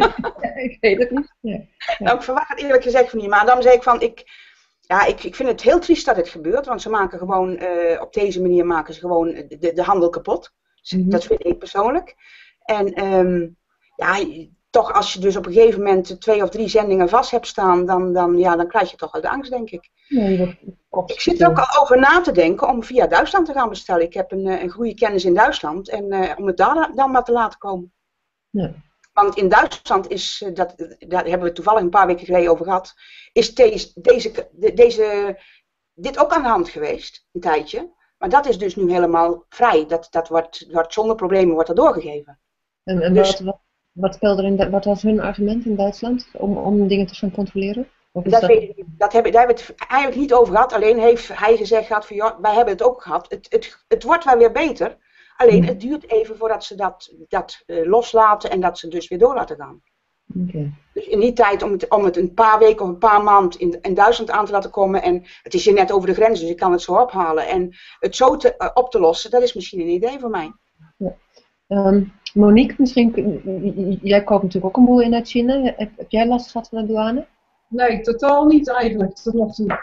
Ik weet het niet. Ja. Ja. Nou, ik verwacht het eerlijk gezegd van niet. Maar dan zei ik van, ik, ja, ik, ik vind het heel triest dat het gebeurt. Want ze maken gewoon, uh, op deze manier maken ze gewoon de, de handel kapot. Mm-hmm. Dat vind ik persoonlijk. En um, ja, toch als je dus op een gegeven moment twee of drie zendingen vast hebt staan, dan, dan, ja, dan krijg je toch wel de angst, denk ik. Ja, ik zit er ook al over na te denken om via Duitsland te gaan bestellen. Ik heb een, een goede kennis in Duitsland en uh, om het daar dan maar te laten komen. Ja. Want in Duitsland is, dat, daar hebben we het toevallig een paar weken geleden over gehad, is deze, deze, deze, dit ook aan de hand geweest, een tijdje. Maar dat is dus nu helemaal vrij. Dat, dat wordt, wordt zonder problemen wordt er doorgegeven. En, en dus, wat, wat, wat, speelde er in, wat was hun argument in Duitsland om, om dingen te gaan controleren? Dat, dat? Weet ik niet. Dat heb, daar hebben we het eigenlijk niet over gehad. Alleen heeft hij gezegd, gehad van, ja, wij hebben het ook gehad. Het, het, het wordt wel weer beter. Alleen het duurt even voordat ze dat, dat uh, loslaten en dat ze dus weer door laten gaan. Okay. Dus in die tijd om het, om het een paar weken of een paar maanden in, in Duitsland aan te laten komen. En het is hier net over de grens, dus ik kan het zo ophalen. En het zo te, uh, op te lossen, dat is misschien een idee voor mij. Ja. Um, Monique, misschien, jij koopt natuurlijk ook een boel in uit China. Heb, heb jij last gehad van de douane? Nee, totaal niet eigenlijk, tot nog toe.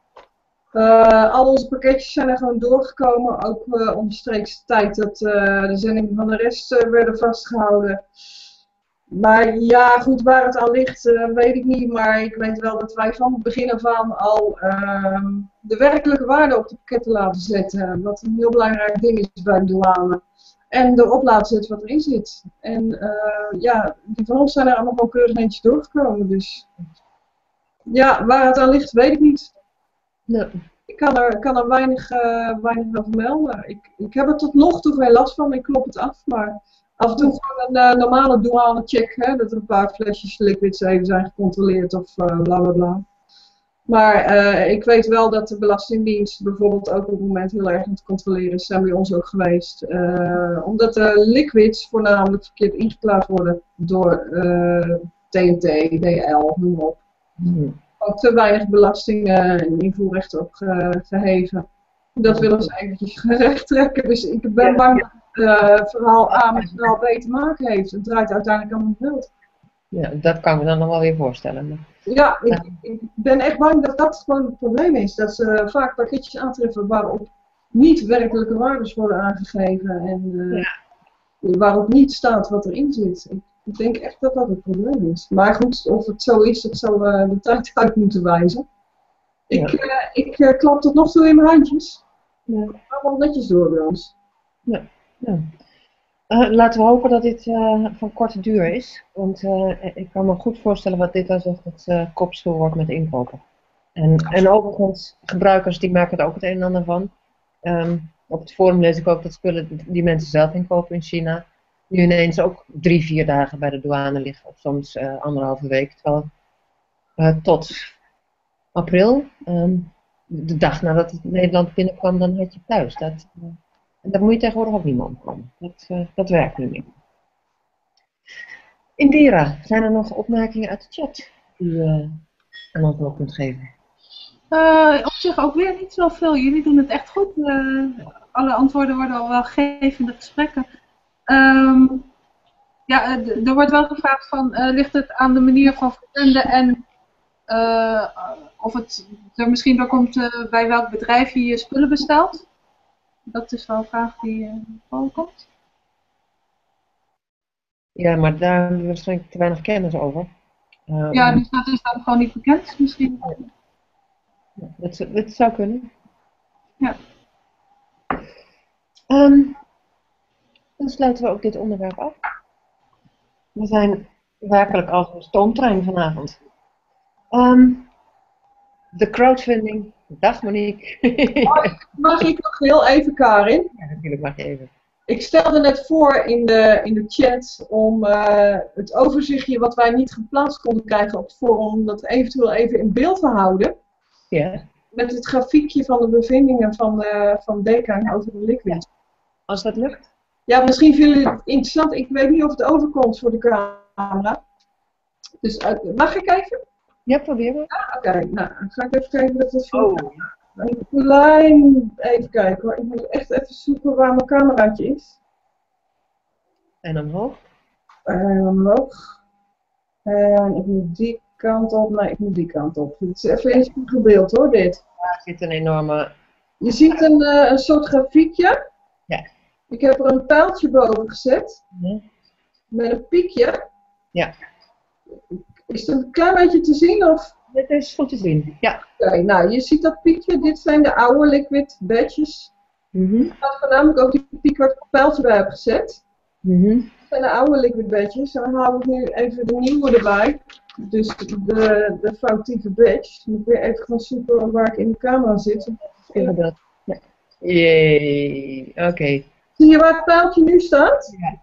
Uh, al onze pakketjes zijn er gewoon doorgekomen, ook uh, omstreeks de tijd dat uh, de zendingen van de rest uh, werden vastgehouden. Maar ja, goed, waar het aan ligt, uh, weet ik niet, maar ik weet wel dat wij van het begin af aan al uh, de werkelijke waarde op de pakketten laten zetten, wat een heel belangrijk ding is bij de douane. En erop laten zetten wat erin zit. En uh, ja, die van ons zijn er allemaal gewoon keurig netjes doorgekomen, dus ja, waar het aan ligt, weet ik niet. Ja. Ik kan er, kan er weinig, uh, weinig over melden. Ik, ik heb er tot nog toe geen last van, ik klop het af, maar af en toe gewoon een uh, normale douane check, hè, dat er een paar flesjes liquids even zijn gecontroleerd of uh, bla bla bla. Maar uh, ik weet wel dat de Belastingdienst bijvoorbeeld ook op het moment heel erg aan het controleren is, zijn bij ons ook geweest. Uh, omdat de liquids voornamelijk verkeerd ingeklaard worden door uh, T N T, D L, noem maar op. Hmm. Ook te weinig belastingen en invoerrechten op ge geheven. Dat willen ze eventjes gerecht trekken. Dus ik ben bang dat het uh, verhaal A met verhaal B te maken heeft. Het draait uiteindelijk allemaal om geld. Ja, dat kan ik me dan nog wel weer voorstellen. Ja, ik, ik ben echt bang dat dat gewoon het probleem is. Dat ze vaak pakketjes aantreffen waarop niet werkelijke waardes worden aangegeven. En uh, ja. waarop niet staat wat erin zit. Ik, Ik denk echt dat dat het probleem is. Maar goed, of het zo is, dat zal uh, de tijd uit moeten wijzen. Ik, ja. uh, ik uh, klap tot nog toe in mijn handjes. Ja. Allemaal netjes door bij ons. Ja. Ja. Uh, laten we hopen dat dit uh, van korte duur is. Want uh, ik kan me goed voorstellen wat dit dan zegt, dat uh, kopschuw wordt met inkopen. En, en overigens, gebruikers die merken er ook het een en ander van. Um, op het forum lees ik ook dat spullen die mensen zelf inkopen in China nu ineens ook drie, vier dagen bij de douane liggen, of soms uh, anderhalve week. Terwijl uh, tot april, um, de dag nadat het Nederland binnenkwam, dan had je thuis. Dat, uh, daar moet je tegenwoordig ook niet mee omkomen. Dat, uh, dat werkt nu niet. Indira, zijn er nog opmerkingen uit de chat die u uh, aan ons nog kunt geven? Uh, op zich ook weer niet zoveel. Jullie doen het echt goed. Uh, alle antwoorden worden al wel gegeven in de gesprekken. Um, ja, er wordt wel gevraagd van, uh, ligt het aan de manier van verzenden en uh, of het er misschien door komt uh, bij welk bedrijf je je spullen bestelt? Dat is wel een vraag die uh, voorkomt. Ja, maar daar hebben we waarschijnlijk te weinig kennis over. Uh, Ja, dus dat is dan gewoon niet bekend misschien. Ja, dat, dat zou kunnen. Ja. Um, dan sluiten we ook dit onderwerp af. We zijn werkelijk als een stoomtrein vanavond. Um, de crowdfunding. Dag Monique. Mag, mag ik nog heel even, Karin? Ja, natuurlijk mag je even. Ik stelde net voor in de, in de chat om uh, het overzichtje wat wij niet geplaatst konden krijgen op het forum, om dat eventueel even in beeld te houden. Ja. Met het grafiekje van de bevindingen van, uh, van Dekan over de liquid. Ja. Als dat lukt? Ja, misschien vinden jullie het interessant. Ik weet niet of het overkomt voor de camera. Dus uh, mag ik even? Ja, probeer maar. Ah, Oké, okay. Nou, dan ga ik even kijken dat het voor oh. een klein... Even kijken hoor. Ik moet echt even zoeken waar mijn cameraatje is. En omhoog? En omhoog. En ik moet die kant op. Nee, ik moet die kant op. Het is even een spiegelbeeld hoor, dit. Daar zit een enorme... Je ziet een, uh, een soort grafiekje. Ja. Ik heb er een pijltje boven gezet. Ja. Met een piekje. Ja. Is het een klein beetje te zien of... Dit is goed te zien, ja. Oké, okay, nou je ziet dat piekje. Dit zijn de oude liquid badges. Mm-hmm. Ik had voornamelijk ook die piek waar ik een pijltje bij heb gezet. Mm-hmm. Dat zijn de oude liquid badges. En dan haal ik nu even de nieuwe erbij. Dus de, de foutieve badge. Dan moet ik weer even gaan zoeken waar ik in de camera zit. Ja. Jee, oké. Okay. Zie je waar het pijltje nu staat? Ja.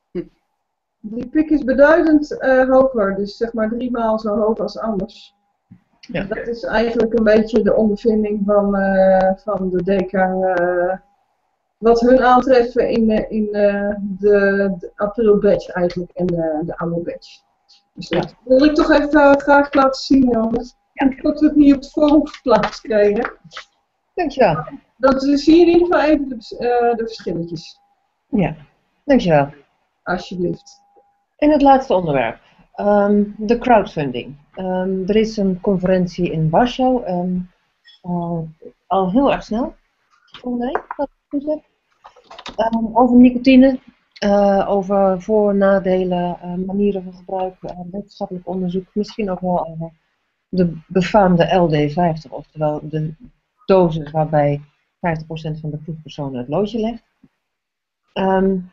Die piek is beduidend uh, hoger, dus zeg maar drie maal zo hoog als anders. Ja. Dat is eigenlijk een beetje de ondervinding van, uh, van de Dekan. Uh, wat hun aantreffen in, uh, in uh, de, de april badge eigenlijk en de, de oude badge. Dus dat ja. wil ik toch even uh, graag laten zien, anders ja. dat we het niet op het forum geplaatst kregen. Dankjewel. Dan zie je in ieder geval even de, uh, de verschilletjes. Ja, dankjewel. Alsjeblieft. En het laatste onderwerp, um, de crowdfunding. Um, er is een conferentie in Warschau, um, uh, al heel erg snel, volgende week, dat ik goed heb, um, over nicotine, uh, over voor- en nadelen, uh, manieren van gebruik, uh, wetenschappelijk onderzoek, misschien ook wel over de befaamde L D vijftig, oftewel de dosis waarbij vijftig procent van de proefpersonen het loodje legt. Um,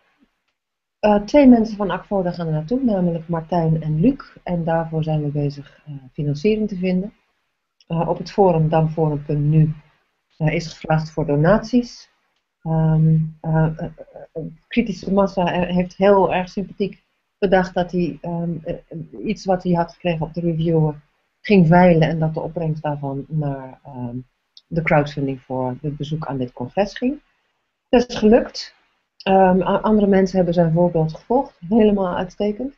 Uh, twee mensen van Akvoda gaan er naartoe, namelijk Martijn en Luc. En daarvoor zijn we bezig uh, financiering te vinden. Uh, op het forum damforum punt n u uh, is gevraagd voor donaties. Um, uh, uh, uh, kritische massa heeft heel erg sympathiek bedacht dat hij um, uh, iets wat hij had gekregen op de review ging veilen. En dat de opbrengst daarvan naar um, de crowdfunding voor het bezoek aan dit congres ging. Dat is gelukt. Um, andere mensen hebben zijn voorbeeld gevolgd, helemaal uitstekend.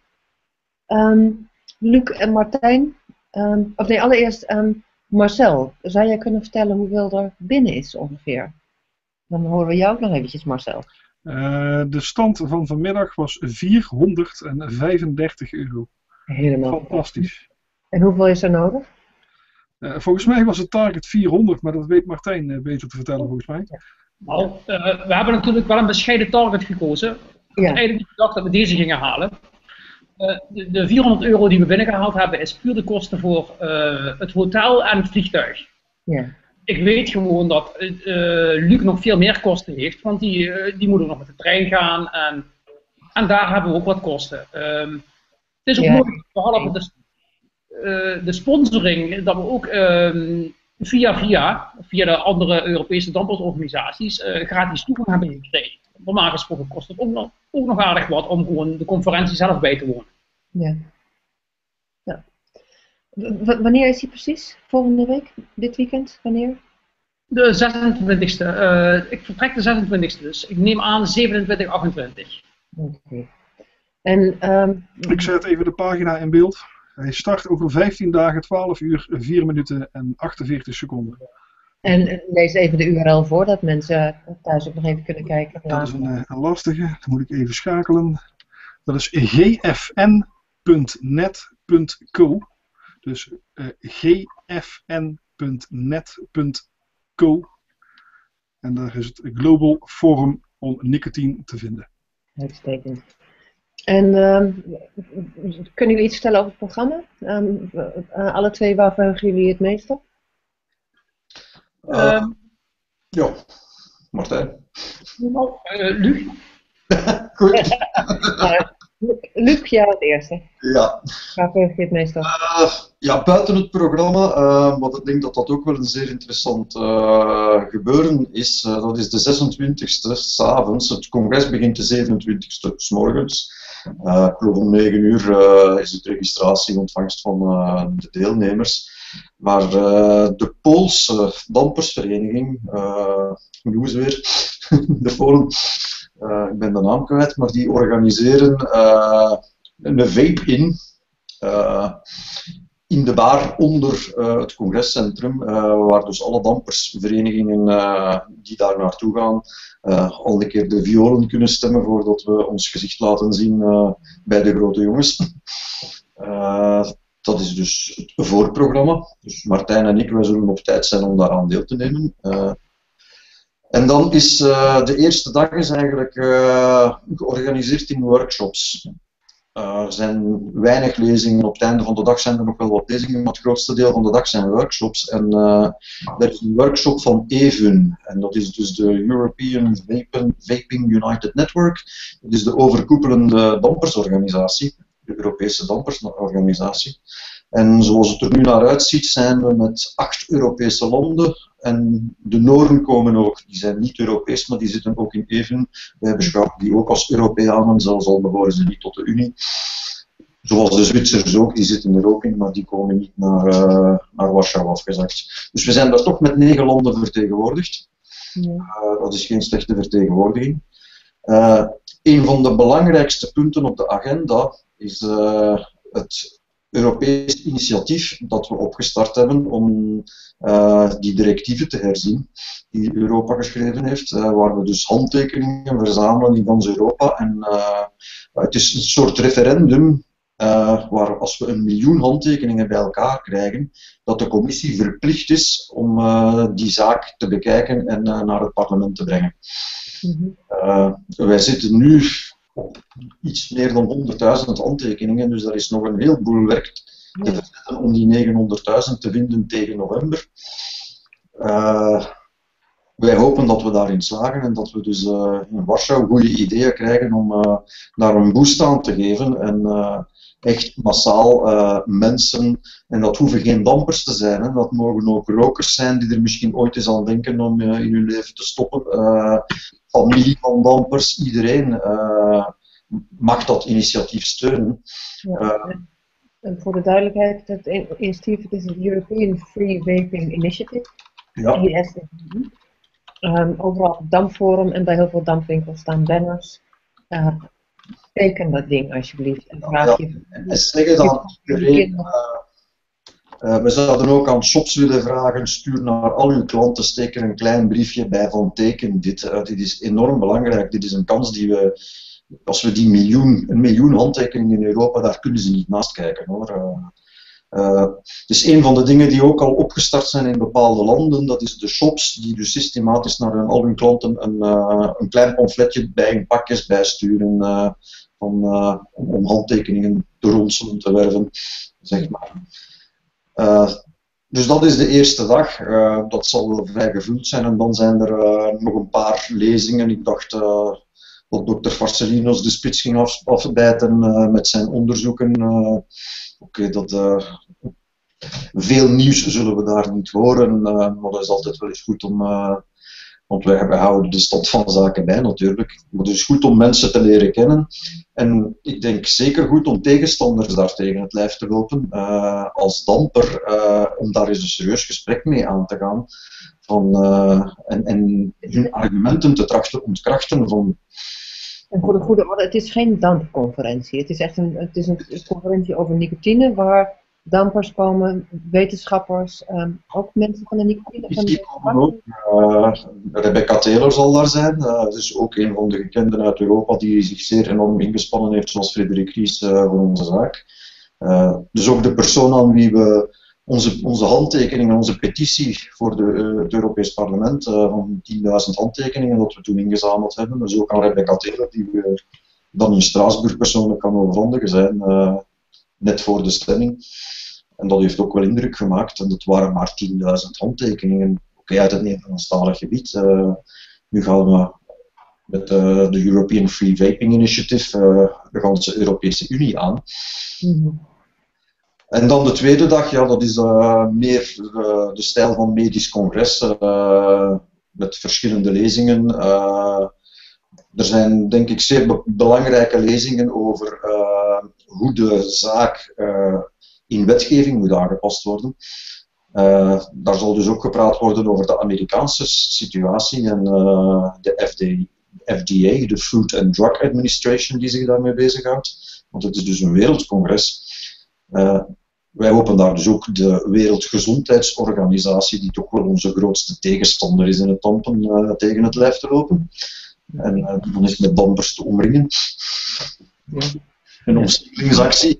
Um, Luc en Martijn, um, of nee, allereerst um, Marcel, zou jij kunnen vertellen hoeveel er binnen is ongeveer? Dan horen we jou ook nog eventjes, Marcel. Uh, de stand van vanmiddag was vierhonderdvijfendertig euro. Helemaal fantastisch. En hoeveel is er nodig? Uh, volgens mij was het target vierhonderd, maar dat weet Martijn uh, beter te vertellen volgens mij. Ja. Nou, uh, we hebben natuurlijk wel een bescheiden target gekozen. Ik had eigenlijk niet gedacht dat we deze gingen halen. Uh, de, de vierhonderd euro die we binnengehaald hebben is puur de kosten voor uh, het hotel en het vliegtuig. Ja. Ik weet gewoon dat uh, Luc nog veel meer kosten heeft, want die, uh, die moet ook nog met de trein gaan en, en daar hebben we ook wat kosten. Um, het is ook ja. mooi, behalve de, uh, de sponsoring, dat we ook um, via via, via de andere Europese damposorganisaties uh, gratis toegang hebben gekregen. Normaal gesproken kost het ook nog, ook nog aardig wat om gewoon de conferentie zelf bij te wonen. Ja. Ja. W- wanneer is die precies? Volgende week? Dit weekend? Wanneer? De zesentwintigste. Uh, ik vertrek de zesentwintigste, dus ik neem aan zevenentwintig, achtentwintig. Oké. Okay. En, um... Ik zet even de pagina in beeld. Hij start over vijftien dagen, twaalf uur, vier minuten en achtenveertig seconden. En lees even de U R L voor, dat mensen thuis ook nog even kunnen kijken. Dat is een, een lastige, dan moet ik even schakelen. Dat is g f n punt net punt co. Dus uh, g f n punt net punt co. En daar is het Global Forum on Nicotine te vinden. Uitstekend. En uh, kunnen jullie iets vertellen over het programma? Um, uh, alle twee, waar verheugen jullie het meest op? Uh, ja, Martijn. Oh, uh, Luc? Goed. Luc, ja, het eerste. Ja. Waar verheug je het meest op? Uh, ja, buiten het programma, uh, maar ik denk dat dat ook wel een zeer interessant uh, gebeuren is. Uh, dat is de zesentwintigste, 's avonds. Het congres begint de zevenentwintigste, 's morgens. Uh, ik geloof om negen uur uh, is het registratie, ontvangst van uh, de deelnemers. Maar uh, de Poolse dampersvereniging, uh, hoe noemen ze weer? de Polen, uh, ik ben de naam kwijt, maar die organiseren uh, een vape-in uh, in de bar onder uh, het congrescentrum, uh, waar dus alle dampersverenigingen uh, die daar naartoe gaan, uh, al een keer de violen kunnen stemmen voordat we ons gezicht laten zien uh, bij de grote jongens. Uh, dat is dus het voorprogramma. Dus Martijn en ik, wij zullen op tijd zijn om daaraan deel te nemen. Uh, en dan is uh, de eerste dag is eigenlijk uh, georganiseerd in workshops. Uh, er zijn weinig lezingen, op het einde van de dag zijn er nog wel wat lezingen, maar het grootste deel van de dag zijn workshops. En uh, er is een workshop van E V U N, en dat is dus de European Vaping United Network. Dat is de overkoepelende dampersorganisatie, de Europese dampersorganisatie. En zoals het er nu naar uitziet, zijn we met acht Europese landen. En de Noorden komen ook, die zijn niet Europees, maar die zitten ook in E V U N. Wij beschouwen die ook als Europeanen, zelfs al behoren ze niet tot de Unie. Zoals de Zwitsers ook, die zitten er ook in, maar die komen niet naar, uh, naar Warschau afgezakt. Dus we zijn daar toch met negen landen vertegenwoordigd. Ja. Uh, dat is geen slechte vertegenwoordiging. Uh, een van de belangrijkste punten op de agenda is uh, het Europees initiatief dat we opgestart hebben om uh, die directieven te herzien die Europa geschreven heeft, uh, waar we dus handtekeningen verzamelen in gans Europa. En uh, het is een soort referendum uh, waar als we een miljoen handtekeningen bij elkaar krijgen, dat de commissie verplicht is om uh, die zaak te bekijken en uh, naar het parlement te brengen. Mm-hmm. uh, wij zitten nu op iets meer dan honderdduizend handtekeningen, dus daar is nog een heleboel werk te verzetten om die negenhonderdduizend te vinden tegen november. Uh, wij hopen dat we daarin slagen en dat we dus uh, in Warschau goede ideeën krijgen om uh, daar een boost aan te geven en uh, echt massaal uh, mensen, en dat hoeven geen dampers te zijn, hè. Dat mogen ook rokers zijn die er misschien ooit eens aan denken om uh, in hun leven te stoppen. Uh, familie van dampers, iedereen uh, mag dat initiatief steunen. Ja, uh, en voor de duidelijkheid, het initiatief is het European Free Vaping Initiative, ja. E S V I. Um, overal op het dampforum en bij heel veel dampwinkels staan banners. Uh, teken dat ding alsjeblieft en vraag je... Ja, en zeggen dan iedereen... Uh, Uh, we zouden ook aan shops willen vragen, stuur naar al uw klanten, steek er een klein briefje bij van teken dit. Uh, dit is enorm belangrijk, dit is een kans die we, als we die miljoen, een miljoen handtekeningen in Europa, daar kunnen ze niet naast kijken hoor. Uh, uh, het is een van de dingen die ook al opgestart zijn in bepaalde landen, dat is de shops die dus systematisch naar hun, al hun klanten een, uh, een klein pamfletje bij hun pakjes bijsturen uh, van, uh, om, om handtekeningen te ronselen, te werven, zeg maar. Uh, dus dat is de eerste dag, uh, dat zal wel vrij gevuld zijn en dan zijn er uh, nog een paar lezingen. Ik dacht uh, dat dokter Farselinos de spits ging af, afbijten uh, met zijn onderzoeken. Uh, Oké, okay, dat uh, veel nieuws zullen we daar niet horen, uh, maar dat is altijd wel eens goed om, uh, want wij, wij houden de stand van zaken bij natuurlijk. Maar het is goed om mensen te leren kennen. En ik denk zeker goed om tegenstanders daar tegen het lijf te lopen. Uh, als damper, uh, om daar eens een serieus gesprek mee aan te gaan. Van, uh, en, en hun argumenten te trachten ontkrachten. Van... En voor de goede orde, het is geen dampconferentie. Het is echt een, het is een conferentie over nicotine waar dampers komen, wetenschappers, um, ook mensen van de nicotine. Van die komen ook. Uh, Rebecca Taylor zal daar zijn. Uh, dus ook een van de gekenden uit Europa die zich zeer enorm ingespannen heeft, zoals Frederik Ries uh, voor onze zaak. Uh, dus ook de persoon aan wie we onze, onze handtekeningen, onze petitie voor de, uh, het Europees Parlement uh, van tienduizend handtekeningen dat we toen ingezameld hebben. Dus ook aan Rebecca Taylor, die we dan in Straatsburg persoonlijk kan overhandigen zijn, uh, net voor de stemming. En dat heeft ook wel indruk gemaakt. En dat waren maar tienduizend handtekeningen. Oké, okay, uit het Nederlandstalig gebied. Uh, nu gaan we met uh, de European Free Vaping Initiative uh, de ganse Europese Unie aan. Mm-hmm. En dan de tweede dag, ja, dat is uh, meer uh, de stijl van medisch congres, uh, met verschillende lezingen. Uh, er zijn denk ik zeer be belangrijke lezingen over uh, hoe de zaak uh, in wetgeving moet aangepast worden. Uh, daar zal dus ook gepraat worden over de Amerikaanse situatie en uh, de F D A, de Food and Drug Administration, die zich daarmee bezighoudt. Want het is dus een wereldcongres. Uh, wij hopen daar dus ook de Wereldgezondheidsorganisatie, die toch wel onze grootste tegenstander is in het dampen, uh, tegen het lijf te lopen. En uh, dan is het met dampers te omringen. Ja. Een omsingelingsactie.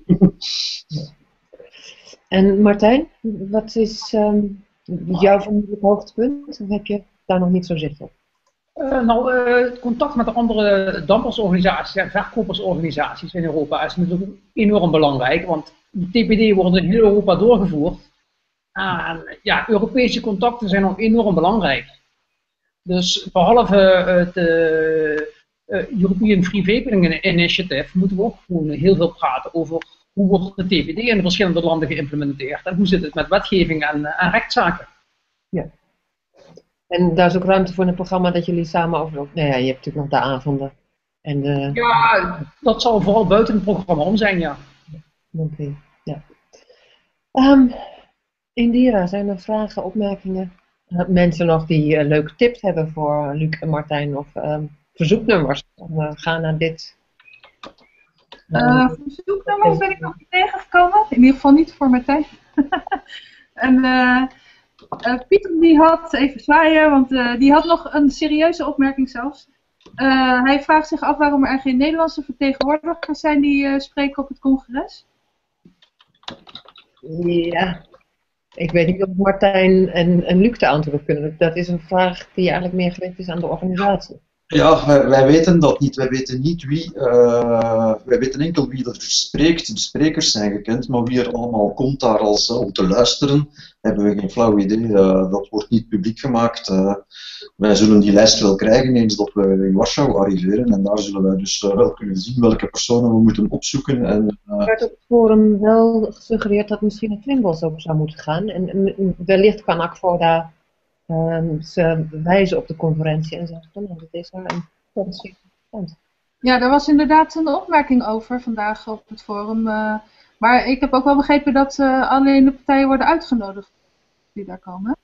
En Martijn, wat is um, jouw vermoedelijk hoogtepunt? Of heb je daar nog niet zo zicht op? Uh, nou, uh, het contact met de andere dampersorganisaties en verkopersorganisaties in Europa is natuurlijk enorm belangrijk, want de T B D wordt in heel Europa doorgevoerd. En ja, Europese contacten zijn ook enorm belangrijk. Dus behalve het uh, uh, European Free Vaping Initiative moeten we ook gewoon heel veel praten over hoe wordt de T B D in de verschillende landen geïmplementeerd en hoe zit het met wetgeving en, en rechtszaken. Ja. En daar is ook ruimte voor een programma dat jullie samen over... Nou ja, je hebt natuurlijk nog de avonden. En de... Ja, dat zal vooral buiten het programma om zijn, ja. Oké, okay. Ja. Um, Indira, zijn er vragen, opmerkingen? Uh, mensen nog die uh, leuke tips hebben voor Luc en Martijn of um, verzoeknummers? Om, uh, ga naar dit. Uh, verzoeknummers ben ik nog niet tegengekomen. In ieder geval niet voor Martijn. en... Uh, Uh, Pieter die had, even zwaaien, want uh, die had nog een serieuze opmerking zelfs. Uh, hij vraagt zich af waarom er geen Nederlandse vertegenwoordigers zijn die uh, spreken op het congres. Ja, ik weet niet of Martijn en, en Luc de antwoord kunnen. Dat is een vraag die eigenlijk meer gericht is aan de organisatie. Ja, wij, wij weten dat niet. Wij weten niet wie, uh, wij weten enkel wie er spreekt. De sprekers zijn gekend, maar wie er allemaal komt daar als, uh, om te luisteren, hebben we geen flauw idee. Uh, dat wordt niet publiek gemaakt. Uh, wij zullen die lijst wel krijgen eens dat we in Warschau arriveren en daar zullen wij dus uh, wel kunnen zien welke personen we moeten opzoeken. En, uh, er werd op het forum wel gesuggereerd dat misschien een Trimbos ook zou moeten gaan en, en wellicht kan Akvo daar Um, ze wijzen op de conferentie en zeggen van, nou, dat is er een conferentie. Ja, daar was inderdaad een opmerking over vandaag op het forum. Uh, maar ik heb ook wel begrepen dat uh, alleen de partijen worden uitgenodigd die daar komen.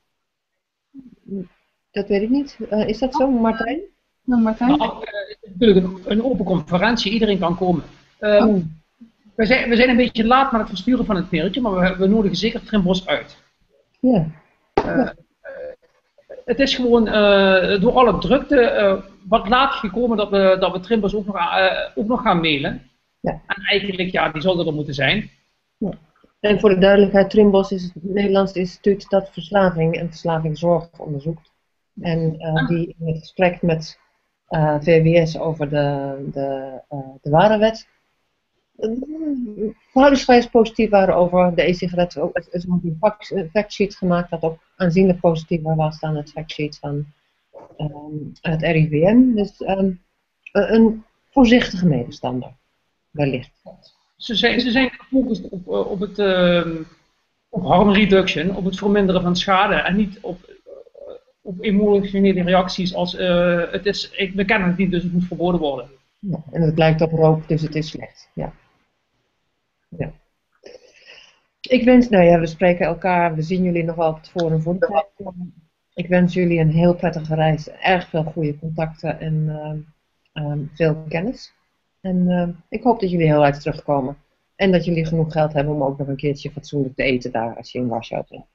Dat weet ik niet. Uh, is dat zo, Martijn? Nou, Martijn? Nou, uh, natuurlijk een, een open conferentie, iedereen kan komen. Uh, oh. we, zijn, we zijn een beetje laat met het versturen van het mailtje, maar we, we nodigen zeker Trimbos uit. Ja. Uh, Het is gewoon uh, door alle drukte uh, wat laat gekomen dat we, dat we Trimbos ook nog, uh, ook nog gaan mailen. Ja. En eigenlijk, ja, die zouden er moeten zijn. Ja. En voor de duidelijkheid, Trimbos is het Nederlands instituut dat verslaving en verslavingszorg onderzoekt. En uh, die in het gesprek met uh, V W S over de, de, uh, de warenwet uh, verhoudingsgewijs positief waren over de e-sigaretten. Ook er is een factsheet gemaakt dat ook aanzienlijk positiever was dan het factsheet van um, het R I V M. Dus um, een voorzichtige medestander, wellicht. Ze zijn, ze zijn gefocust op, op, het, uh, op harm reduction, op het verminderen van schade en niet op, uh, op emotionele reacties als uh, het is, ik, we kennen het niet, dus het moet verboden worden. Ja, en het lijkt op rook, dus het is slecht. Ja. Ja. Ik wens, nou ja, we spreken elkaar, we zien jullie nog wel op het forum voor de tijd. Ik wens jullie een heel prettige reis, erg veel goede contacten en uh, um, veel kennis. En uh, ik hoop dat jullie heel uit terugkomen. En dat jullie genoeg geld hebben om ook nog een keertje fatsoenlijk te eten daar als je in Warschau bent.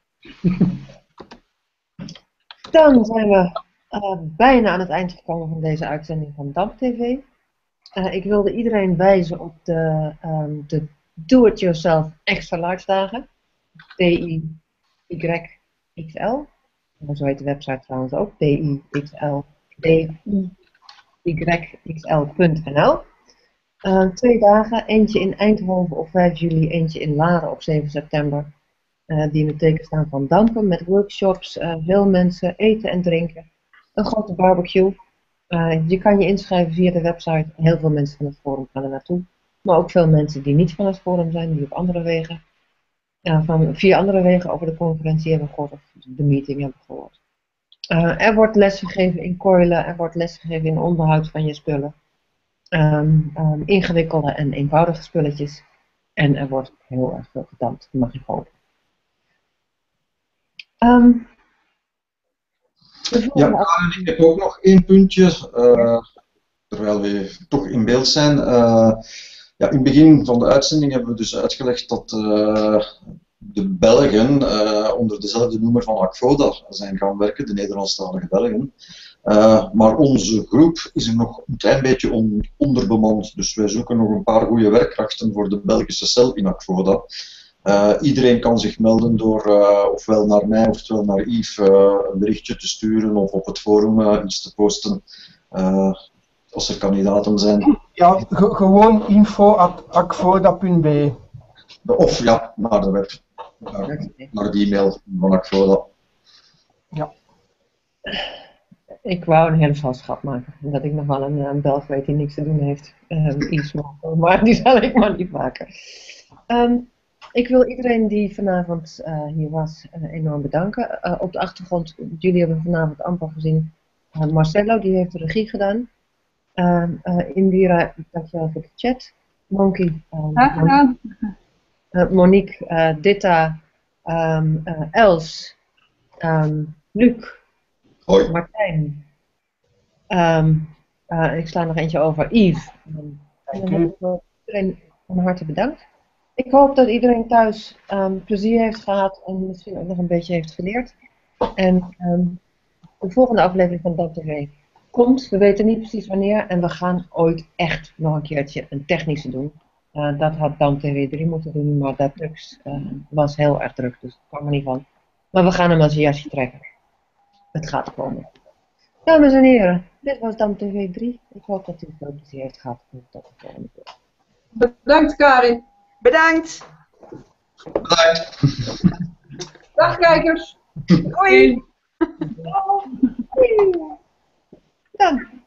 Dan zijn we uh, bijna aan het eind gekomen van deze uitzending van Damp T V. Uh, ik wilde iedereen wijzen op de, um, de Do-It-Yourself Extra Large dagen. D I Y X L. Zo heet de website trouwens ook. D I X L. D I Y X L punt N L. Uh, twee dagen, eentje in Eindhoven op vijf juli, eentje in Laren op zeven september. Uh, die in het teken staan van dampen met workshops, uh, veel mensen, eten en drinken. Een grote barbecue. Uh, je kan je inschrijven via de website. Heel veel mensen van het forum gaan er naartoe. Maar ook veel mensen die niet van het forum zijn, die op andere wegen, uh, van via andere wegen over de conferentie hebben gehoord of de meeting hebben gehoord. Uh, er wordt lesgegeven in koilen, er wordt lesgegeven in onderhoud van je spullen. Um, um, ingewikkelde en eenvoudige spulletjes. En er wordt heel erg veel gedampt, mag je hopen. Um, ja, Karen, ik heb ook nog één puntje, uh, terwijl we toch in beeld zijn. Uh, ja, in het begin van de uitzending hebben we dus uitgelegd dat uh, de Belgen uh, onder dezelfde noemer van Akvoda zijn gaan werken, de Nederlandstalige Belgen. Uh, maar onze groep is er nog een klein beetje on onderbemand, dus wij zoeken nog een paar goede werkkrachten voor de Belgische cel in Akvoda. Uh, iedereen kan zich melden door uh, ofwel naar mij ofwel naar Yves uh, een berichtje te sturen of op het forum uh, iets te posten uh, als er kandidaten zijn. Ja, ge gewoon info at akvoda punt b e. Of ja, naar de web, naar, naar de e-mail van Akvoda. Ja. Ik wou een hele valschap maken, dat ik nog wel een, een Belg weet die niks te doen heeft. Um, iets maken, maar die zal ik maar niet maken. Um, Ik wil iedereen die vanavond uh, hier was uh, enorm bedanken. Uh, op de achtergrond, jullie hebben vanavond amper gezien, uh, Marcelo, die heeft de regie gedaan. Uh, uh, Indira, dankjewel voor de chat. Monkey, um, Mon uh, Monique, uh, Ditta, um, uh, Els, um, Luc, Hoi. Martijn. Um, uh, ik sla nog eentje over, Yves. Um, en dan iedereen van harte bedankt. Ik hoop dat iedereen thuis um, plezier heeft gehad en misschien ook nog een beetje heeft geleerd. En um, de volgende aflevering van DAM T V komt, we weten niet precies wanneer, en we gaan ooit echt nog een keertje een technische doen. Uh, dat had DAM T V drie moeten doen, maar dat uh, was heel erg druk, dus dat kwam er niet van. Maar we gaan hem als een jasje trekken. Het gaat komen. Dames en heren, dit was DAM T V drie. Ik hoop dat u veel plezier heeft gehad. Tot de volgende keer. Bedankt, Karin. Bedankt. Bedankt. Dag kijkers. Hoi. Dank.